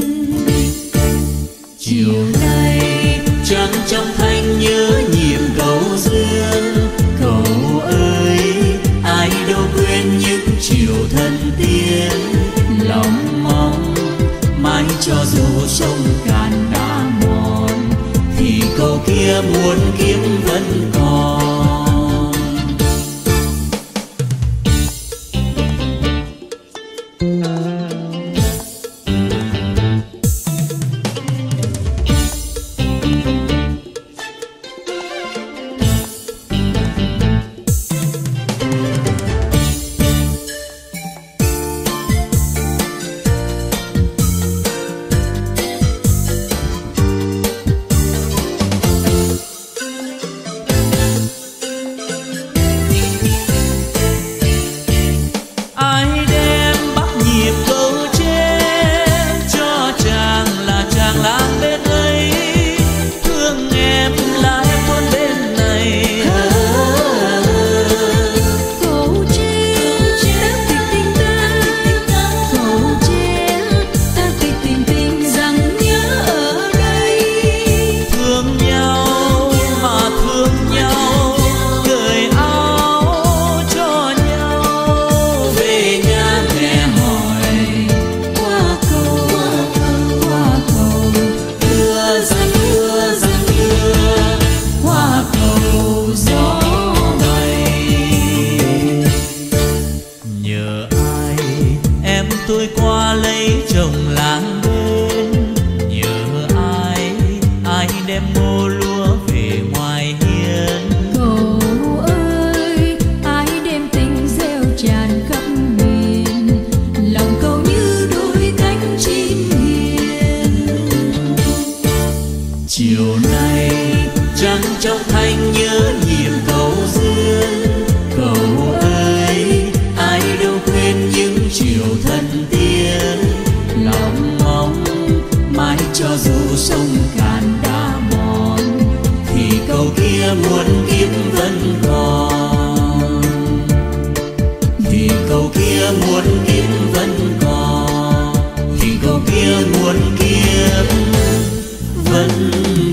Chiều nay trăng trong thanh nhớ nhịp cầu duyên. Cầu ơi ai đâu quên những chiều thân tiên, lòng mong mãi cho dù sông cạn đã mòn, thì cầu kia muốn kiếm vẫn còn. Ai đem bắt nhịp cầu tre cho chàng là chàng làng bên ấy, thương em là em thôn bên này. Cầu tre ta tịch tình ta, cầu tre ta tịch tình tình rằng nhớ ở đây. Thương nhau mà thương nhau, cởi áo cho nhau, về nhà mẹ hỏi Qua cầu qua cầu thưa rằng thưa rằng thưa, qua cầu gió bay. Nhờ ai em tôi qua lấy chồng làng bên, nhờ ai ai đem ngô lúa về ngoài hiên. cầu ơi ai đêm tình reo tràn khắp miền, lòng cầu như đôi cánh chim hiền. Chiều nay trăng trong thanh nhớ nhịp cầu duyên. Cầu ơi ai đâu quên những chiều thân tiên, lòng mong mãi cho dù sông cạn đã mòn, thì cầu kia muốn kiếm vẫn còn, thì cầu kia muốn kiếm vẫn còn, thì cầu kia muốn kiếm vẫn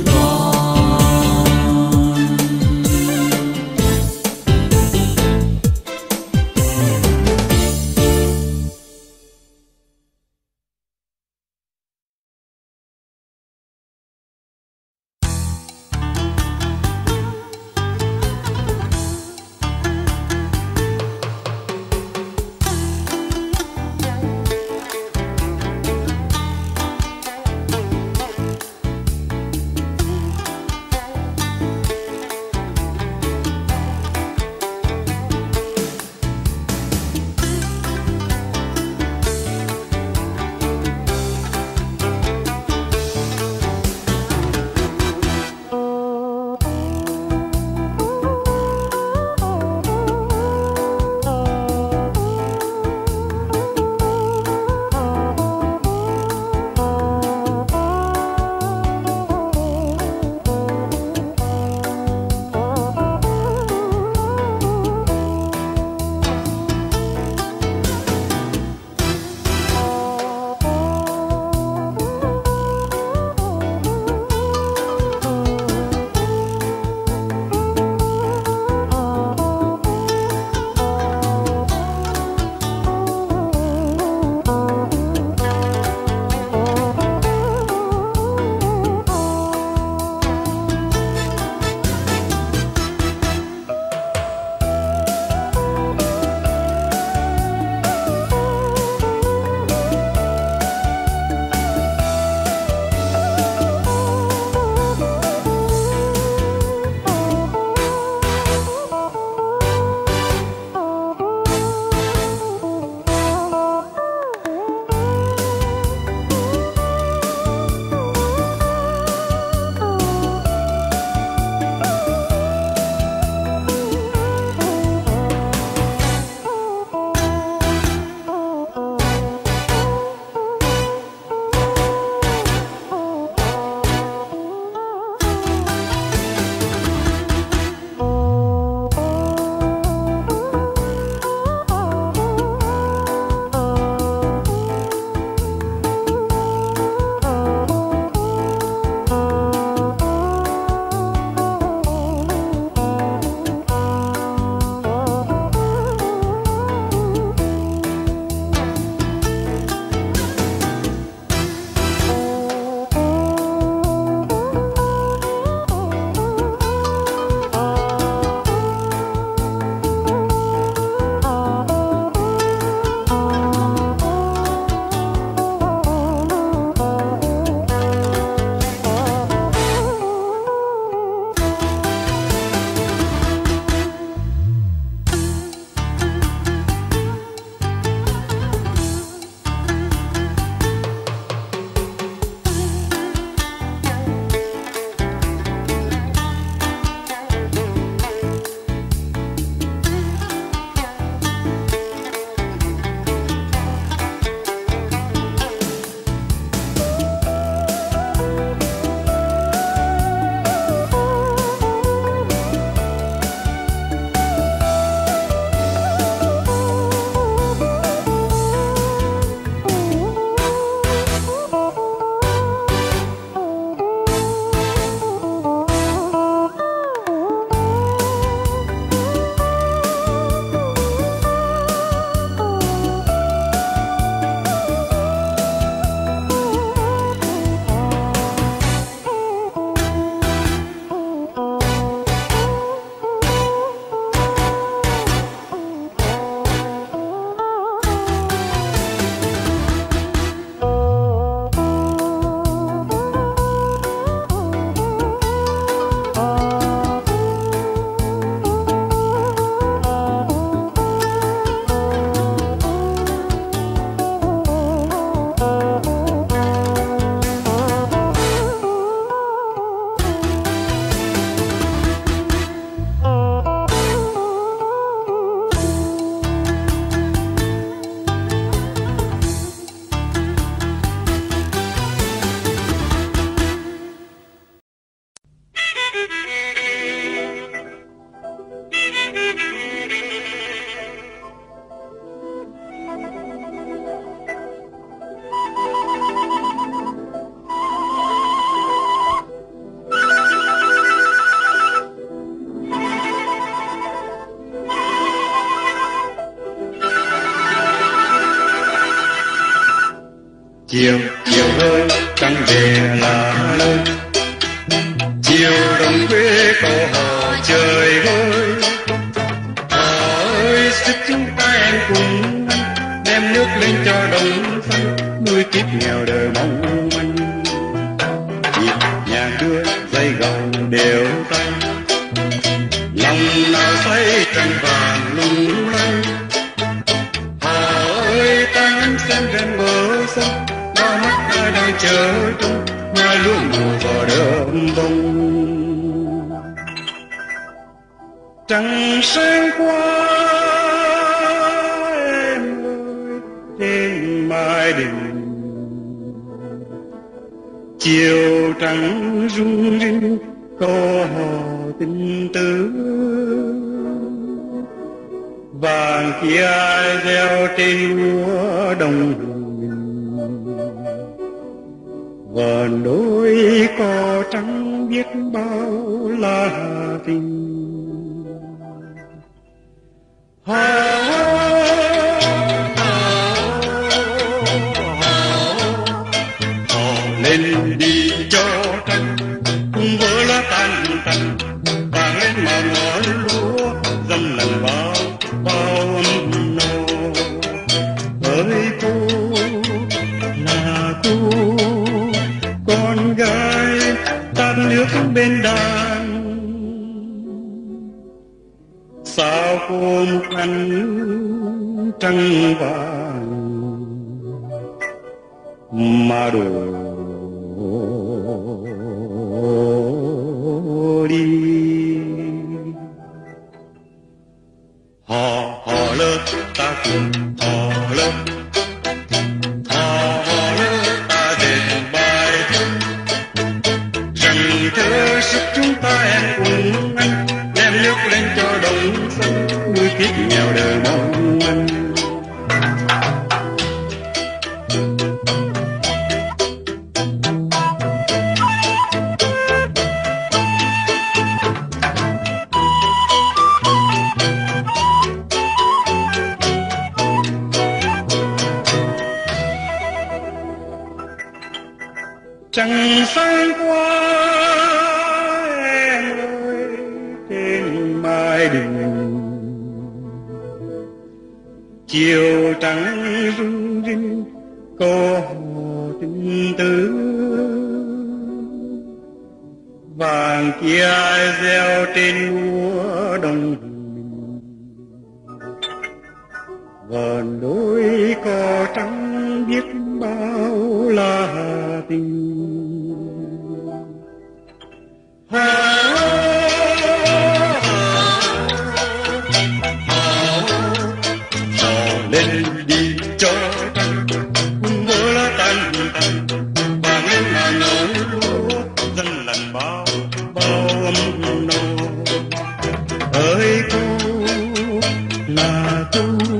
chiều chiều ơi trăng về là nơi chiều đồng quê có hò trời ơi hò ơi sức chúng ta em cùng anh đem nước lên cho đồng xanh nuôi kiếp nghèo đời mong manh nhịp nhàng đưa dây gầu đều tay lòng nào say trăng vàng lung lay hò ơi ta ngắm xem ven bờ sông đôi mắt ai đang chờ trông mai lúa mùa vào đơm bông trăng sáng qua em ơi trên mái đình chiều trắng rung rinh câu hò tình tứ vàng kia gieo trên lúa đồng vờn đôi cò trắng biết bao là tình hò lên đi cho trăng cùng vỡ lá tan tành vàng lên màu ngói lúa dâm lần bao bao ấm no ơi cô là cô con gái tát nước bên đàn sao cô một ánh trăng vàng mà đổ đi hò hò lơ ta cùng hò lơ hò hò lơ ta dệt bài thơ rằng thơ sức chúng ta em cùng anh đem nước lên cho đồng xanh nuôi kiếp nghèo đời mong manh trăng sáng qua em ơi trên mái đình chiều trắng rung rinh câu hò tình tứ vàng kia gieo trên lúa đồng vờn đôi cò trắng biết bao là tình lên đi cho trăng cùng vỡ lá tan tành vàng lên mà nỗi lúa dân lần bao bao ấm no ơi cô là cô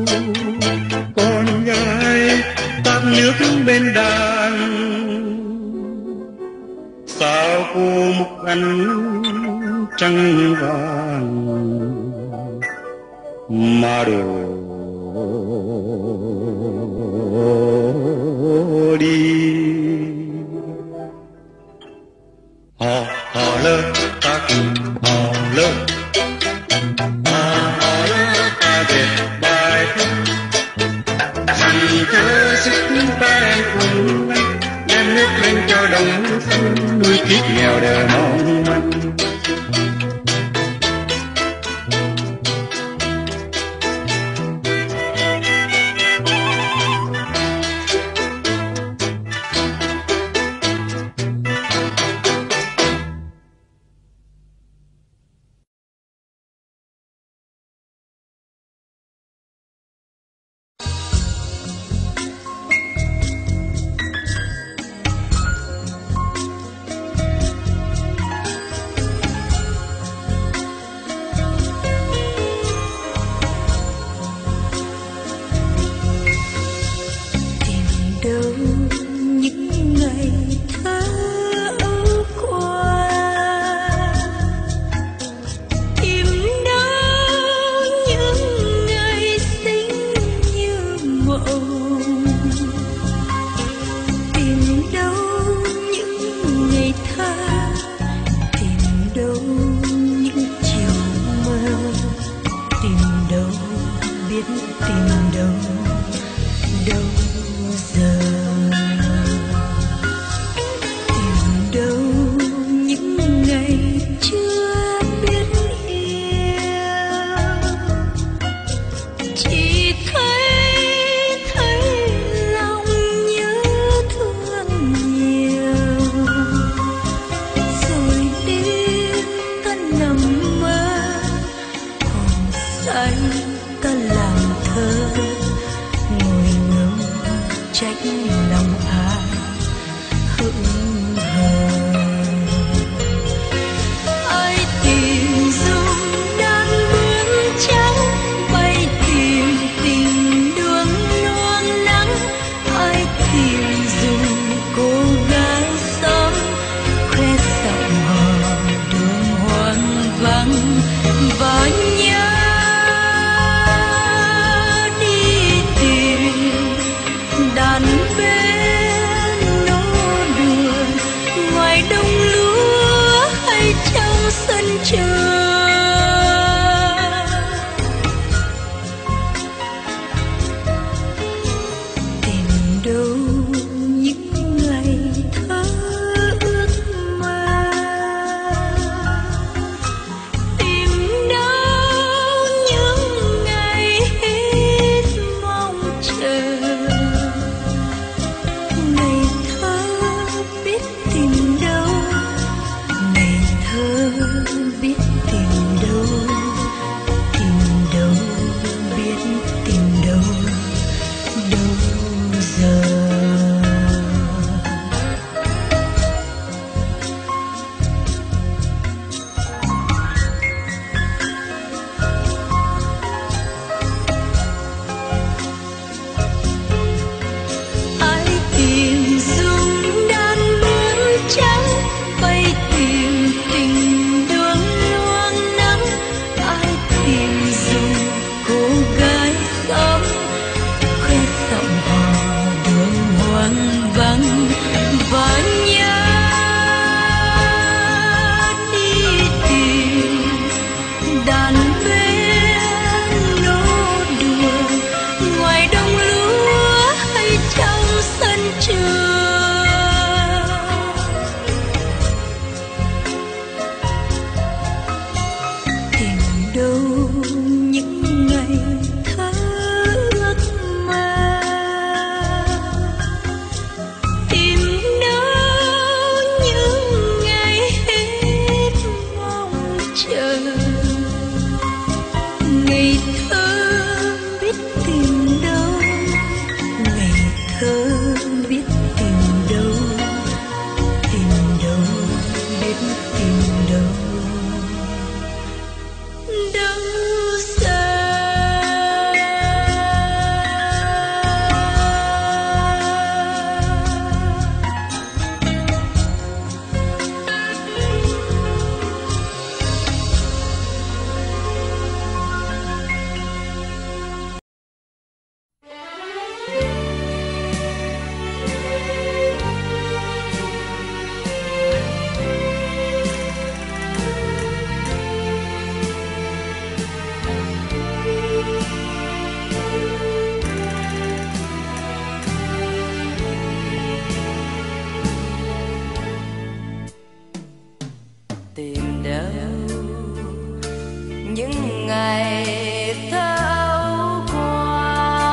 con gái tát nước bên đàn sao cô một ánh trăng vàng mà đổ đi hò hò lơ ta cùng hò lơ hò hò lơ ta dệt bài thơ rằng thơ sức ta em cùng anh đem nước lên cho đồng xanh nuôi kiếp nghèo đời mong manh trách lòng ai hững hờ. Ai tìm dung đan bướm trắng bay tìm tình đường nuông nắng. Ai tìm dùng cô gái xóm khoe giọng hò đường hoang vắng và nhớ đi tìm đàn bên nô đùa ngoài đồng lúa hay trong sân trường. Tìm đâu những ngày thơ ước mơ, tìm đâu những ngày hết mong chờ. Ngày thơ biết tìm đâu, ngày thơ biết tìm đâu, tìm đâu biết tìm đâu, đâu giờ. Ai tìm dung đan bướm trắng bay tìm tình đường nuông nắng. Ai tìm dùng cô gái xóm khoe giọng hò đường hoang vắng và nhớ đi tìm đàn bên nô đùa ngoài đồng lúa hay trong sân trường. Tìm đâu những ngày thơ ước mơ, tìm đâu những ngày hết mong chờ. Ngày thơ biết tìm đâu, ngày thơ biết tìm đâu, tìm đâu biết tìm đâu, đâu giờ. Tìm đâu những ngày thơ ấu qua,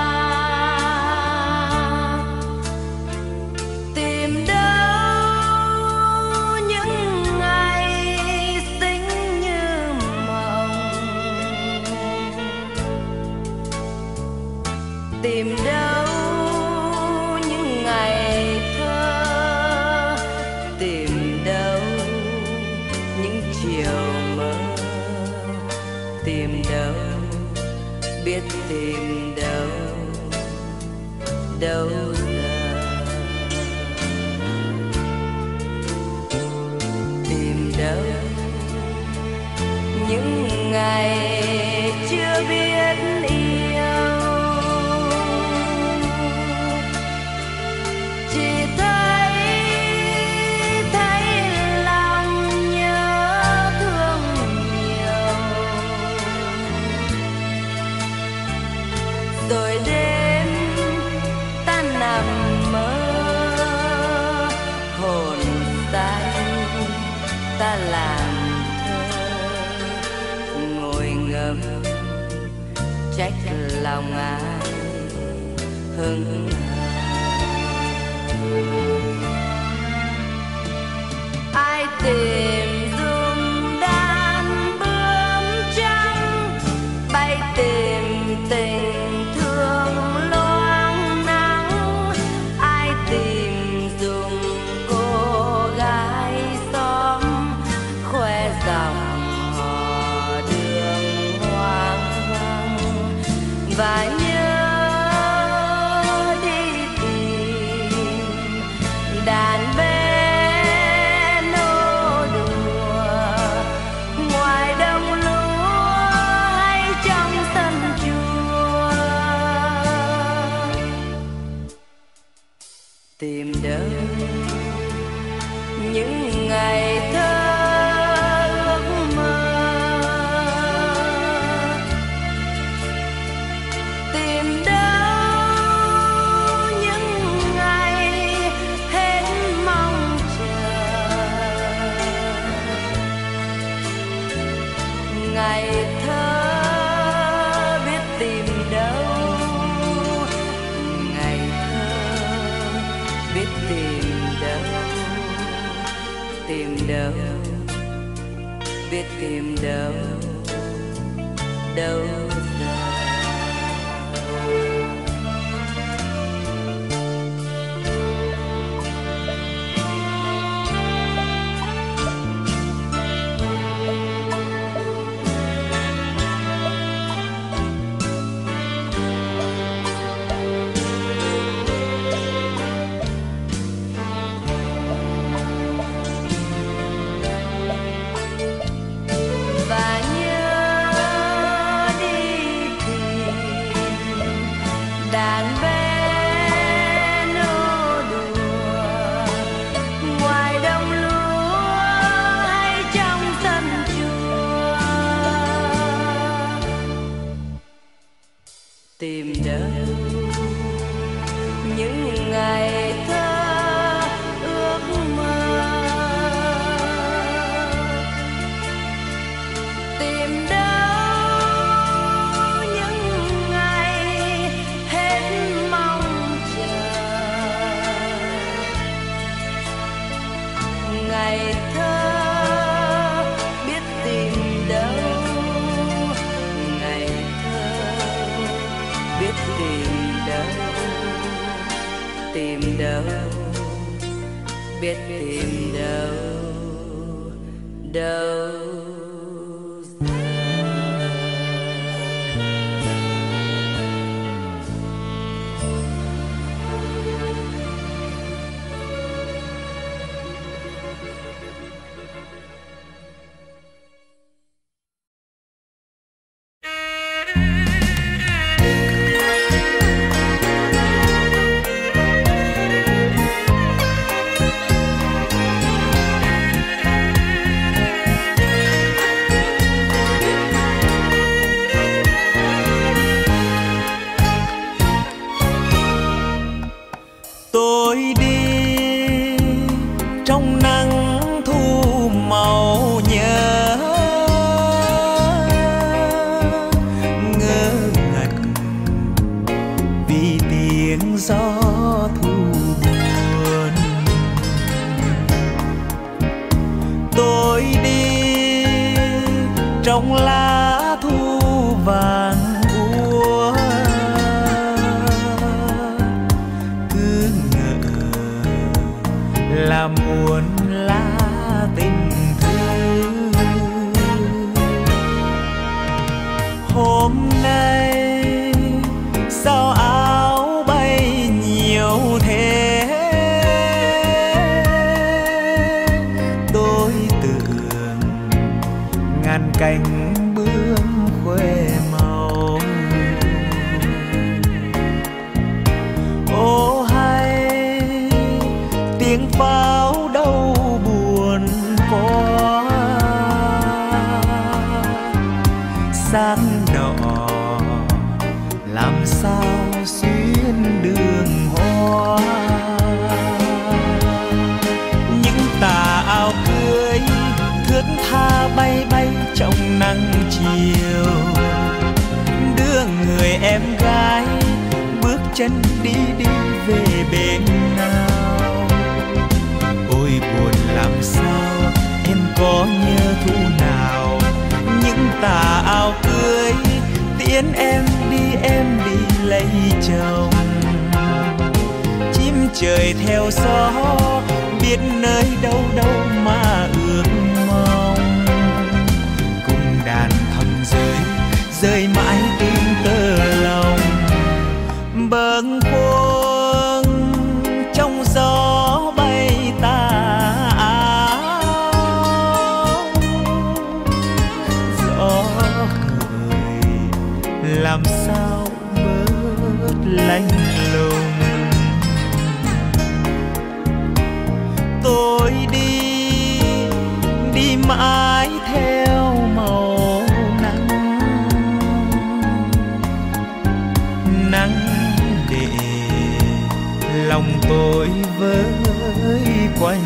tìm đâu những ngày xinh như mộng, tìm đâu những ngày thơ, tìm đâu những chiều mơ, tìm đâu biết tìm đâu, đâu giờ. Tìm đâu những ngày chưa biết yêu, chỉ thấy thấy lòng nhớ thương nhiều. Rồi đêm ta nằm mơ, hồn say ta làm thơ, ngồi ngâm trách lòng ai hững hờ. Ai tìm dung đan bướm trắng bay tìm tình thương loang nắng. tìm đâu những ngày thơ ước mơ, tìm đâu những ngày hết mong chờ, ngày thơ biết tìm đâu, ngày thơ biết tìm đâu, tìm đâu biết tìm đâu, đâu giờ. Tìm đâu những ngày thơ ước mơ, tìm đâu những ngày hết mong chờ, ngày thơ biết tìm đâu, ngày biết tìm đâu, tìm đâu biết tìm đâu, đâu trong lá thu vàng úa, cứ ngỡ là muôn lá tình thương. Hôm nay sao áo bay nhiều thế, tôi tưởng ngàn cành bướm khoe màu. Ô hay tiếng pháo đâu buồn quá, sáng đỏ làm sao xuyên đường hoa. Những tà áo cưới thướt tha bay bay trong nắng chiều, đưa người em gái bước chân đi đi về bên nào. Ôi buồn làm sao em có nhớ thu nào, những tà áo cưới tiễn em đi em đi lấy chồng. Chim trời theo gió biết nơi đâu đâu mà ước mong, cùng đàn thầm rơi rơi mãi tiếng tơ lòng. Bâng khuâng trong gió bay tà áo, gió khởi làm sao bớt lạnh lùng. với quanh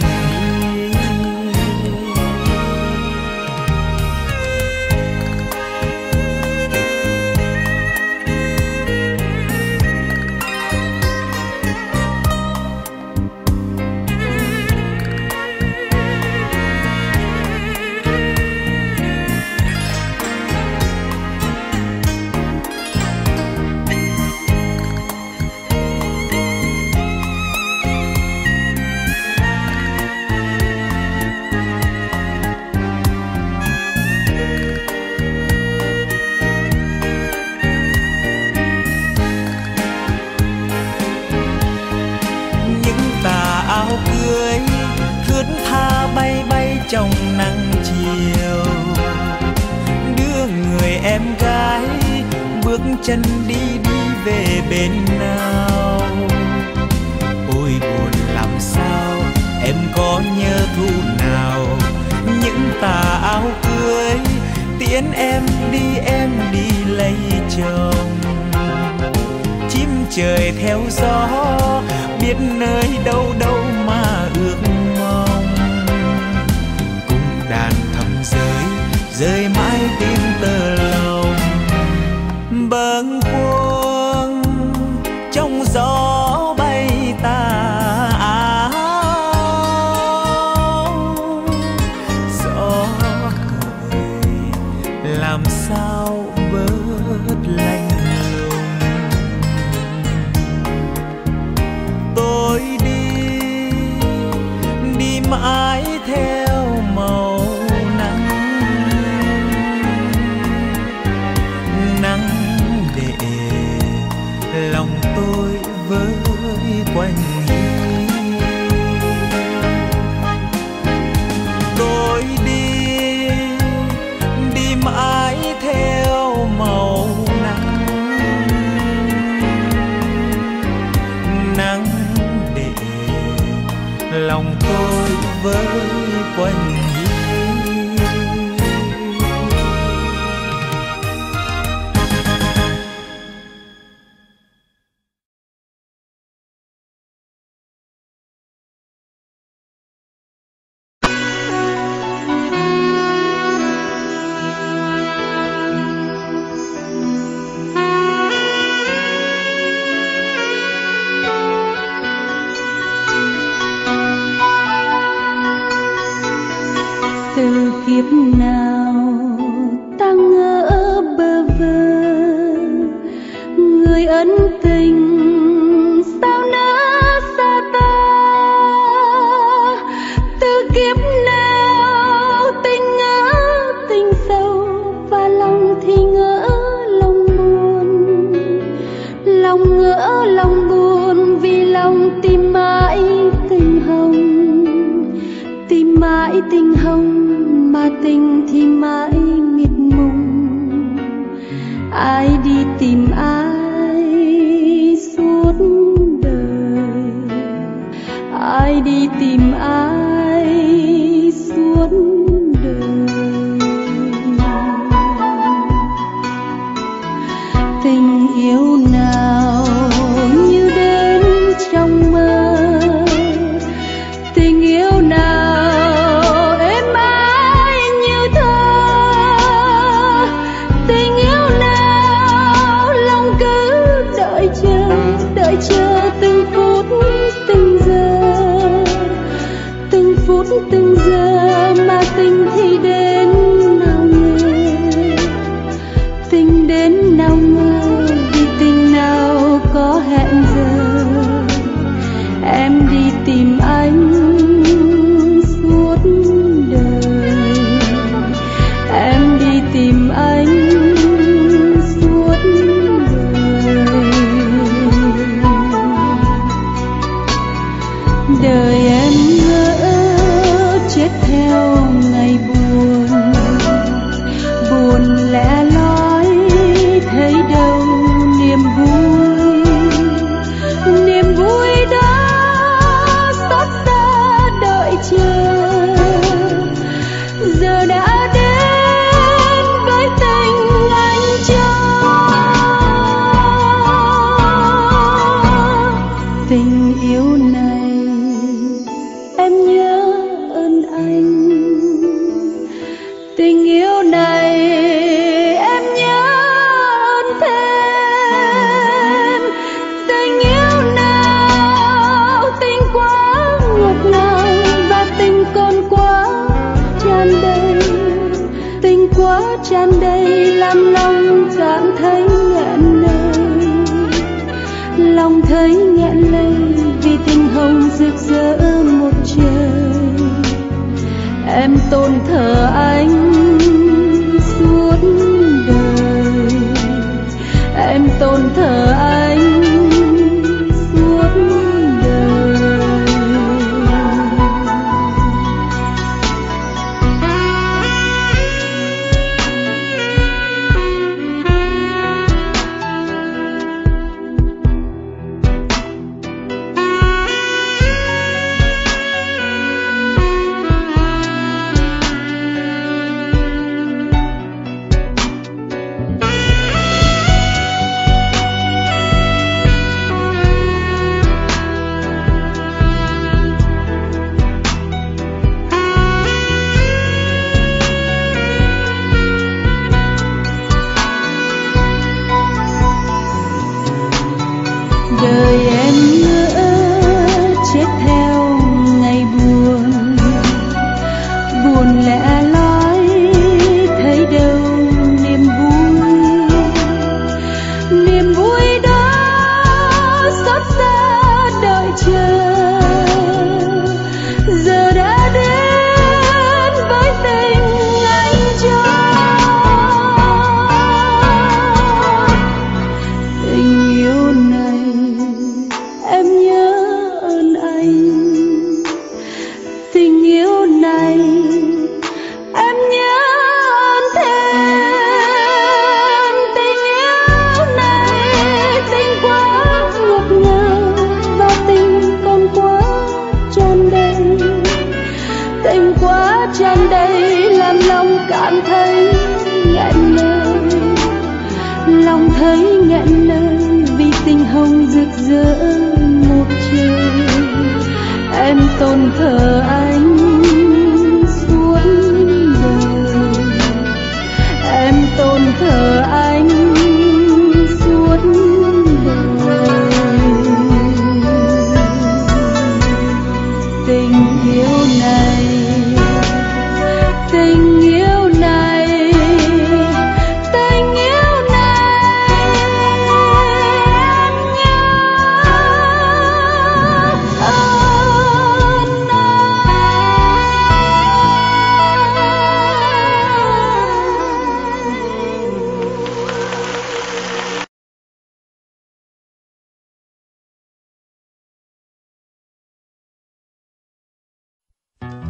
trong nắng chiều, đưa người em gái bước chân đi đi về bên nào. Ôi buồn làm sao em có nhớ thu nào những tà áo cưới tiễn em đi em đi lấy chồng. Chim trời theo gió biết nơi đâu đâu mà ước mong, đàn thầm rơi rơi mãi tim tơ lòng. Bâng khuâng trong gió bay tà áo, gió hời làm sao bớt lạnh lùng. Tôi đi đi mãi theo màu lòng tôi với quanh hiu. Tôi đi đi mãi theo màu nắng, nắng để lòng tôi với quanh hiu. Từ kiếp nào ta ngỡ bơ vơ, người ân tình sao nỡ xa ta. Từ kiếp nào tình ngỡ tình sâu, và lòng thì ngỡ lòng buồn. Lòng ngỡ lòng buồn vì lòng tìm mãi tình hồng, tìm mãi tình hồng mà tình thì mãi mịt mùng. Ai đi tìm ai suốt đời, ai đi tìm ai suốt đời. Tình yêu nào như đến trong mơ, tình yêu nào êm ái như thơ, tình yêu nào lòng cứ đợi chờ, đợi chờ từng phút từng giờ, từng phút từng giờ mà tình thì đến nào ngờ, tình đến nào ngờ vì tình nào có hẹn giờ. Em đi tìm anh suốt đời, em đi tìm anh suốt đời. Đời em ngỡ chết theo ngày buồn, buồn lẻ loi thấy đâu niềm vui, niềm vui đó xót xa đợi chờ. Giờ đã đến với tình anh cho, tình yêu này tràn đầy làm lòng cảm thấy nghẹn lời, lòng thấy nghẹn lời vì tình hồng rực rỡ một trời. Em tôn thờ anh suốt đời, em tôn thờ anh suốt đời. Đời em ngỡ chết theo ngày buồn, buồn lẻ loi thấy đâu niềm vui, niềm vui đó xót xa đợi chờ, giờ đã đến với tình anh cho. Tình yêu này em nhớ ơn anh, tình yêu này em nhớ ơn thêm, tình yêu này tình quá ngọt ngào và tình còn quá tràn đầy, tình quá tràn đầy làm lòng cảm thấy nghẹn lời, lòng thấy nghẹn lời vì tình hồng rực rỡ một trời. Em tôn thờ anh suốt đời, em tôn thờ anh suốt đời. Tình yêu này, tình yêu này, tình yêu này em nhớ ơn anh.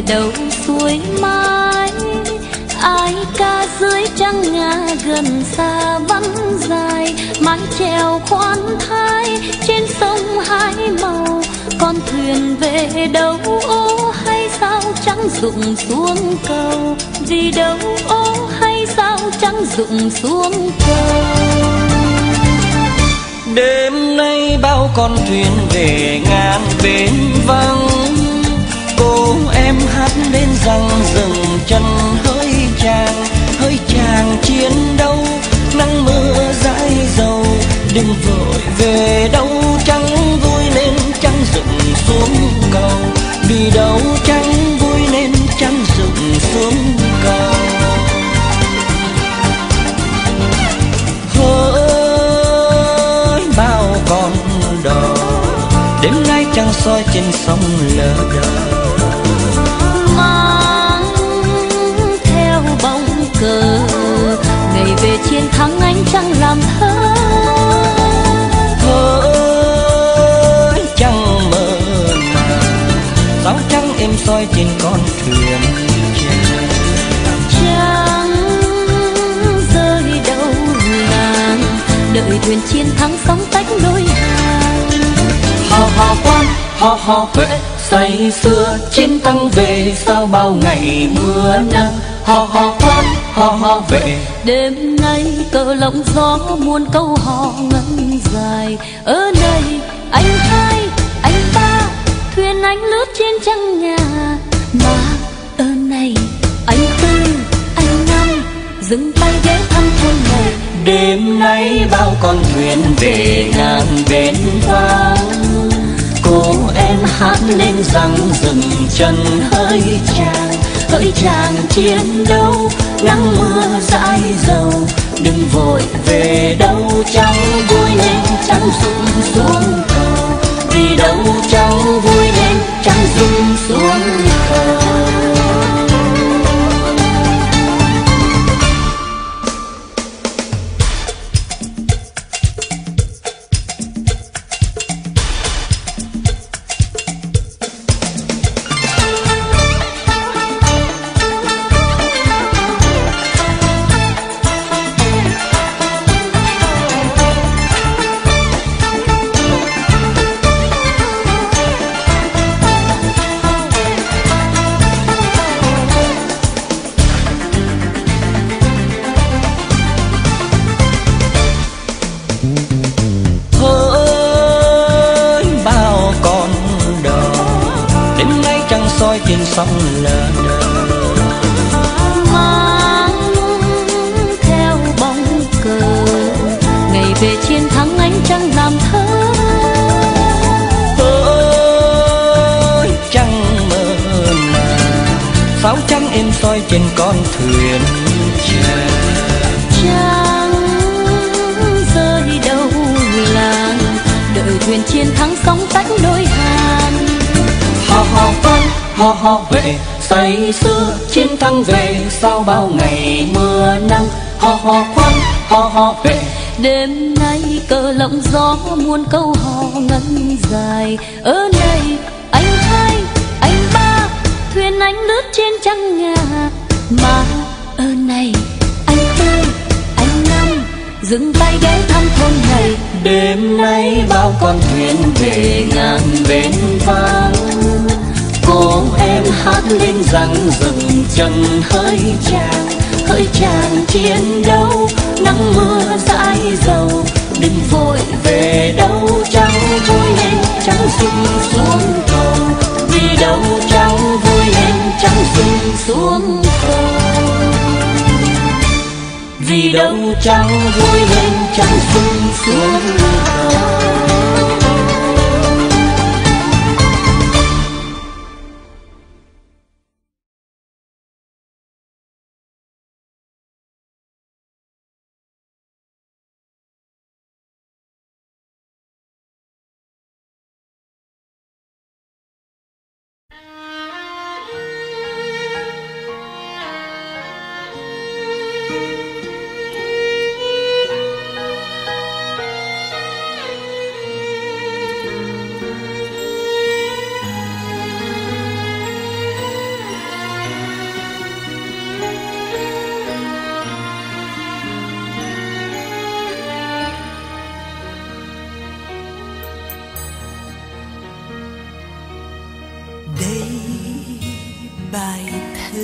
đâu suối mãi. Ai ca dưới trăng ngà gần xa vắng dài, mái chèo khoan thai trên sông hai màu. Con thuyền về đâu ô hay sao trăng rụng xuống cầu, vì đâu ô hay sao trăng rụng xuống cầu. Đêm nay bao con thuyền về ngàn bến vắng, cô em hát lên rằng dừng chân hỡi chàng, hỡi chàng chiến đấu nắng mưa dãi dầu. Đừng vội về đâu trăng vui nên trăng rụng xuống cầu, vì đâu trăng vui nên trăng rụng xuống cầu. Hỡi bao con đò đêm nay trăng soi trên sông lờ đờ, mang theo bóng cờ ngày về chiến thắng ánh trăng làm thơ. Hỡi trăng mờ màng sao trăng êm soi trên con thuyền chèo. Trăng rơi đâu làng đợi thuyền chiến thắng sóng tách đôi hàng. Hò hò quan hò hò huệ say sưa chiến thắng về sau bao ngày mưa nắng. Hò hò quan hò hò về đêm nay cờ lộng gió muôn câu hò ngân dài. Ở đây anh hai anh ba thuyền anh lướt trên trăng nhà, mà ở này anh tư anh năm dừng tay ghé thăm thôn này. Đêm nay bao con thuyền về ngàn bến vắng, cô em hát lên rằng dừng chân hỡi chàng, hỡi chàng chiến đấu nắng mưa dãi dầu. Đừng vội về đâu trăng vui nên trăng rụng xuống cầu, vì đâu trăng vui nên trăng rụng xuống cầu. Soi trên sông lờ đờ, mang theo bóng cờ ngày về chiến thắng ánh trăng làm thơ. Ôi trăng mờ màng sao trăng êm soi trên con thuyền chèo. Trăng rơi đâu làng đợi thuyền chiến thắng sóng tách đôi hàng. Hò hò quan hò hò về say sưa chiến thắng về sau bao ngày mưa nắng. Hò hò quan hò hò về đêm nay cờ lộng gió muôn câu hò ngân dài. Ở đây anh hai anh ba thuyền anh lướt trên trăng ngà, mà ở này anh tư anh năm dừng tay ghé thăm thôn này. Đêm nay bao con thuyền về ngàn bến vắng, cô em hát lên rằng dừng chân hỡi chàng, hỡi chàng chiến đấu nắng mưa dãi dầu. Đừng vội về đâu trăng vui lên trăng rụng xuống cầu, vì đâu trăng vui lên trăng rụng xuống cầu, vì đâu trăng vui lên trăng rụng xuống cầu.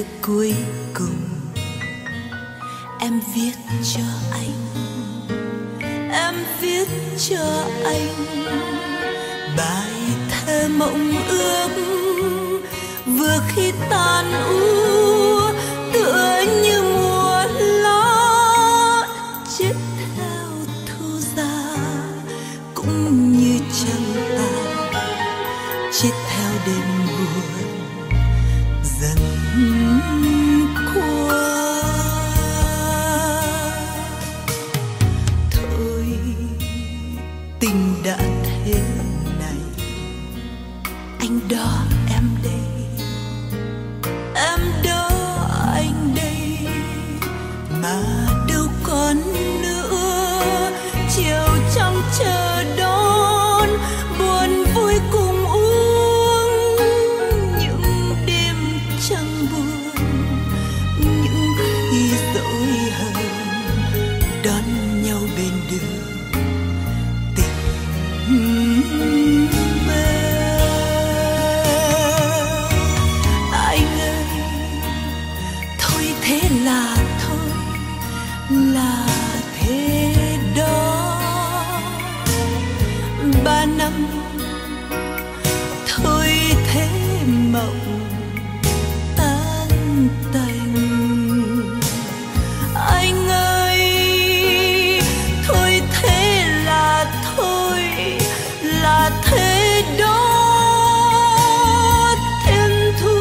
thơ cuối cùng em viết cho anh, em viết cho anh bài thơ mộng ước vừa khi tan úa tựa như mùa lá chết theo thu ra, cũng như trăng tàn chết theo đêm buồn dần qua. Thôi tình đã thế này, anh đó em đây, em đó anh đây, mà đâu còn nữa chiều trong chờ đón buồn vui cùng uống những đêm trăng buồn, những khi dỗi hờn đón nhau bên đường tình mơ. Anh ơi thôi thế là thôi, là thế đó. Ba năm thôi thế mộng tan tành. Anh ơi thôi thế là thôi, là thế đó. Thiên thu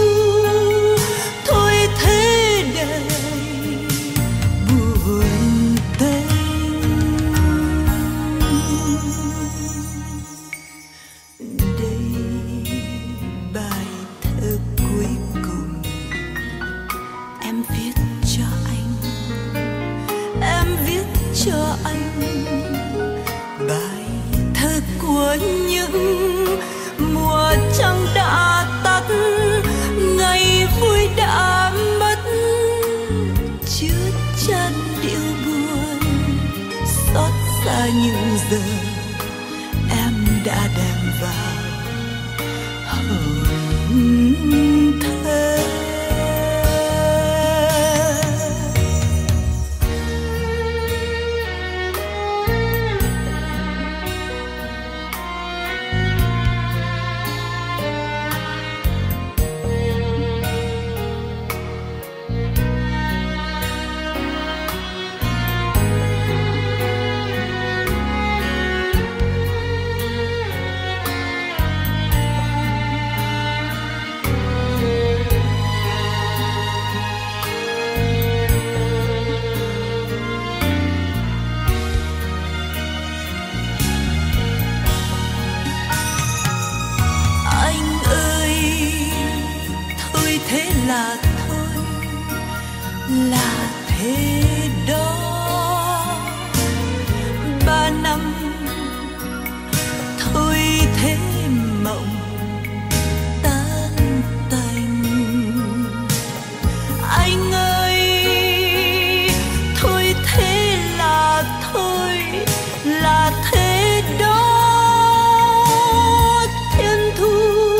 thôi thế đời buồn tênh. Đây bài thơ cuối cùng em viết cho anh, em viết cho anh bài thơ của những mùa trăng đã tắt, ngày vui đã mất, chứa chan điệu buồn xót xa những giờ em đã đem vào hồn thơ. Là thôi, là thế đó. Ba năm thôi thế mộng tan tành. Anh ơi thôi thế là thôi, là thế đó. Thiên thu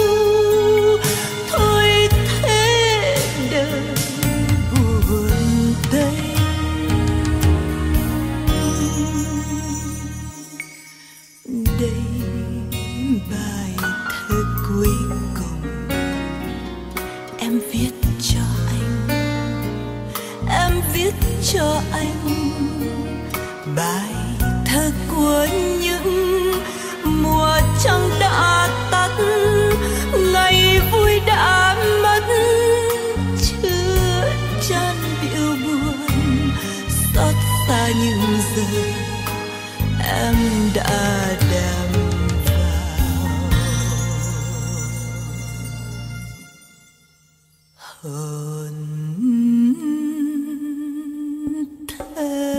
bài thơ cuối cùng em viết cho anh, em viết cho anh bài thơ của những mùa trăng đã tắt, ngày vui đã mất, chứa chan điệu buồn xót xa những giờ em đã đem hồn thơ.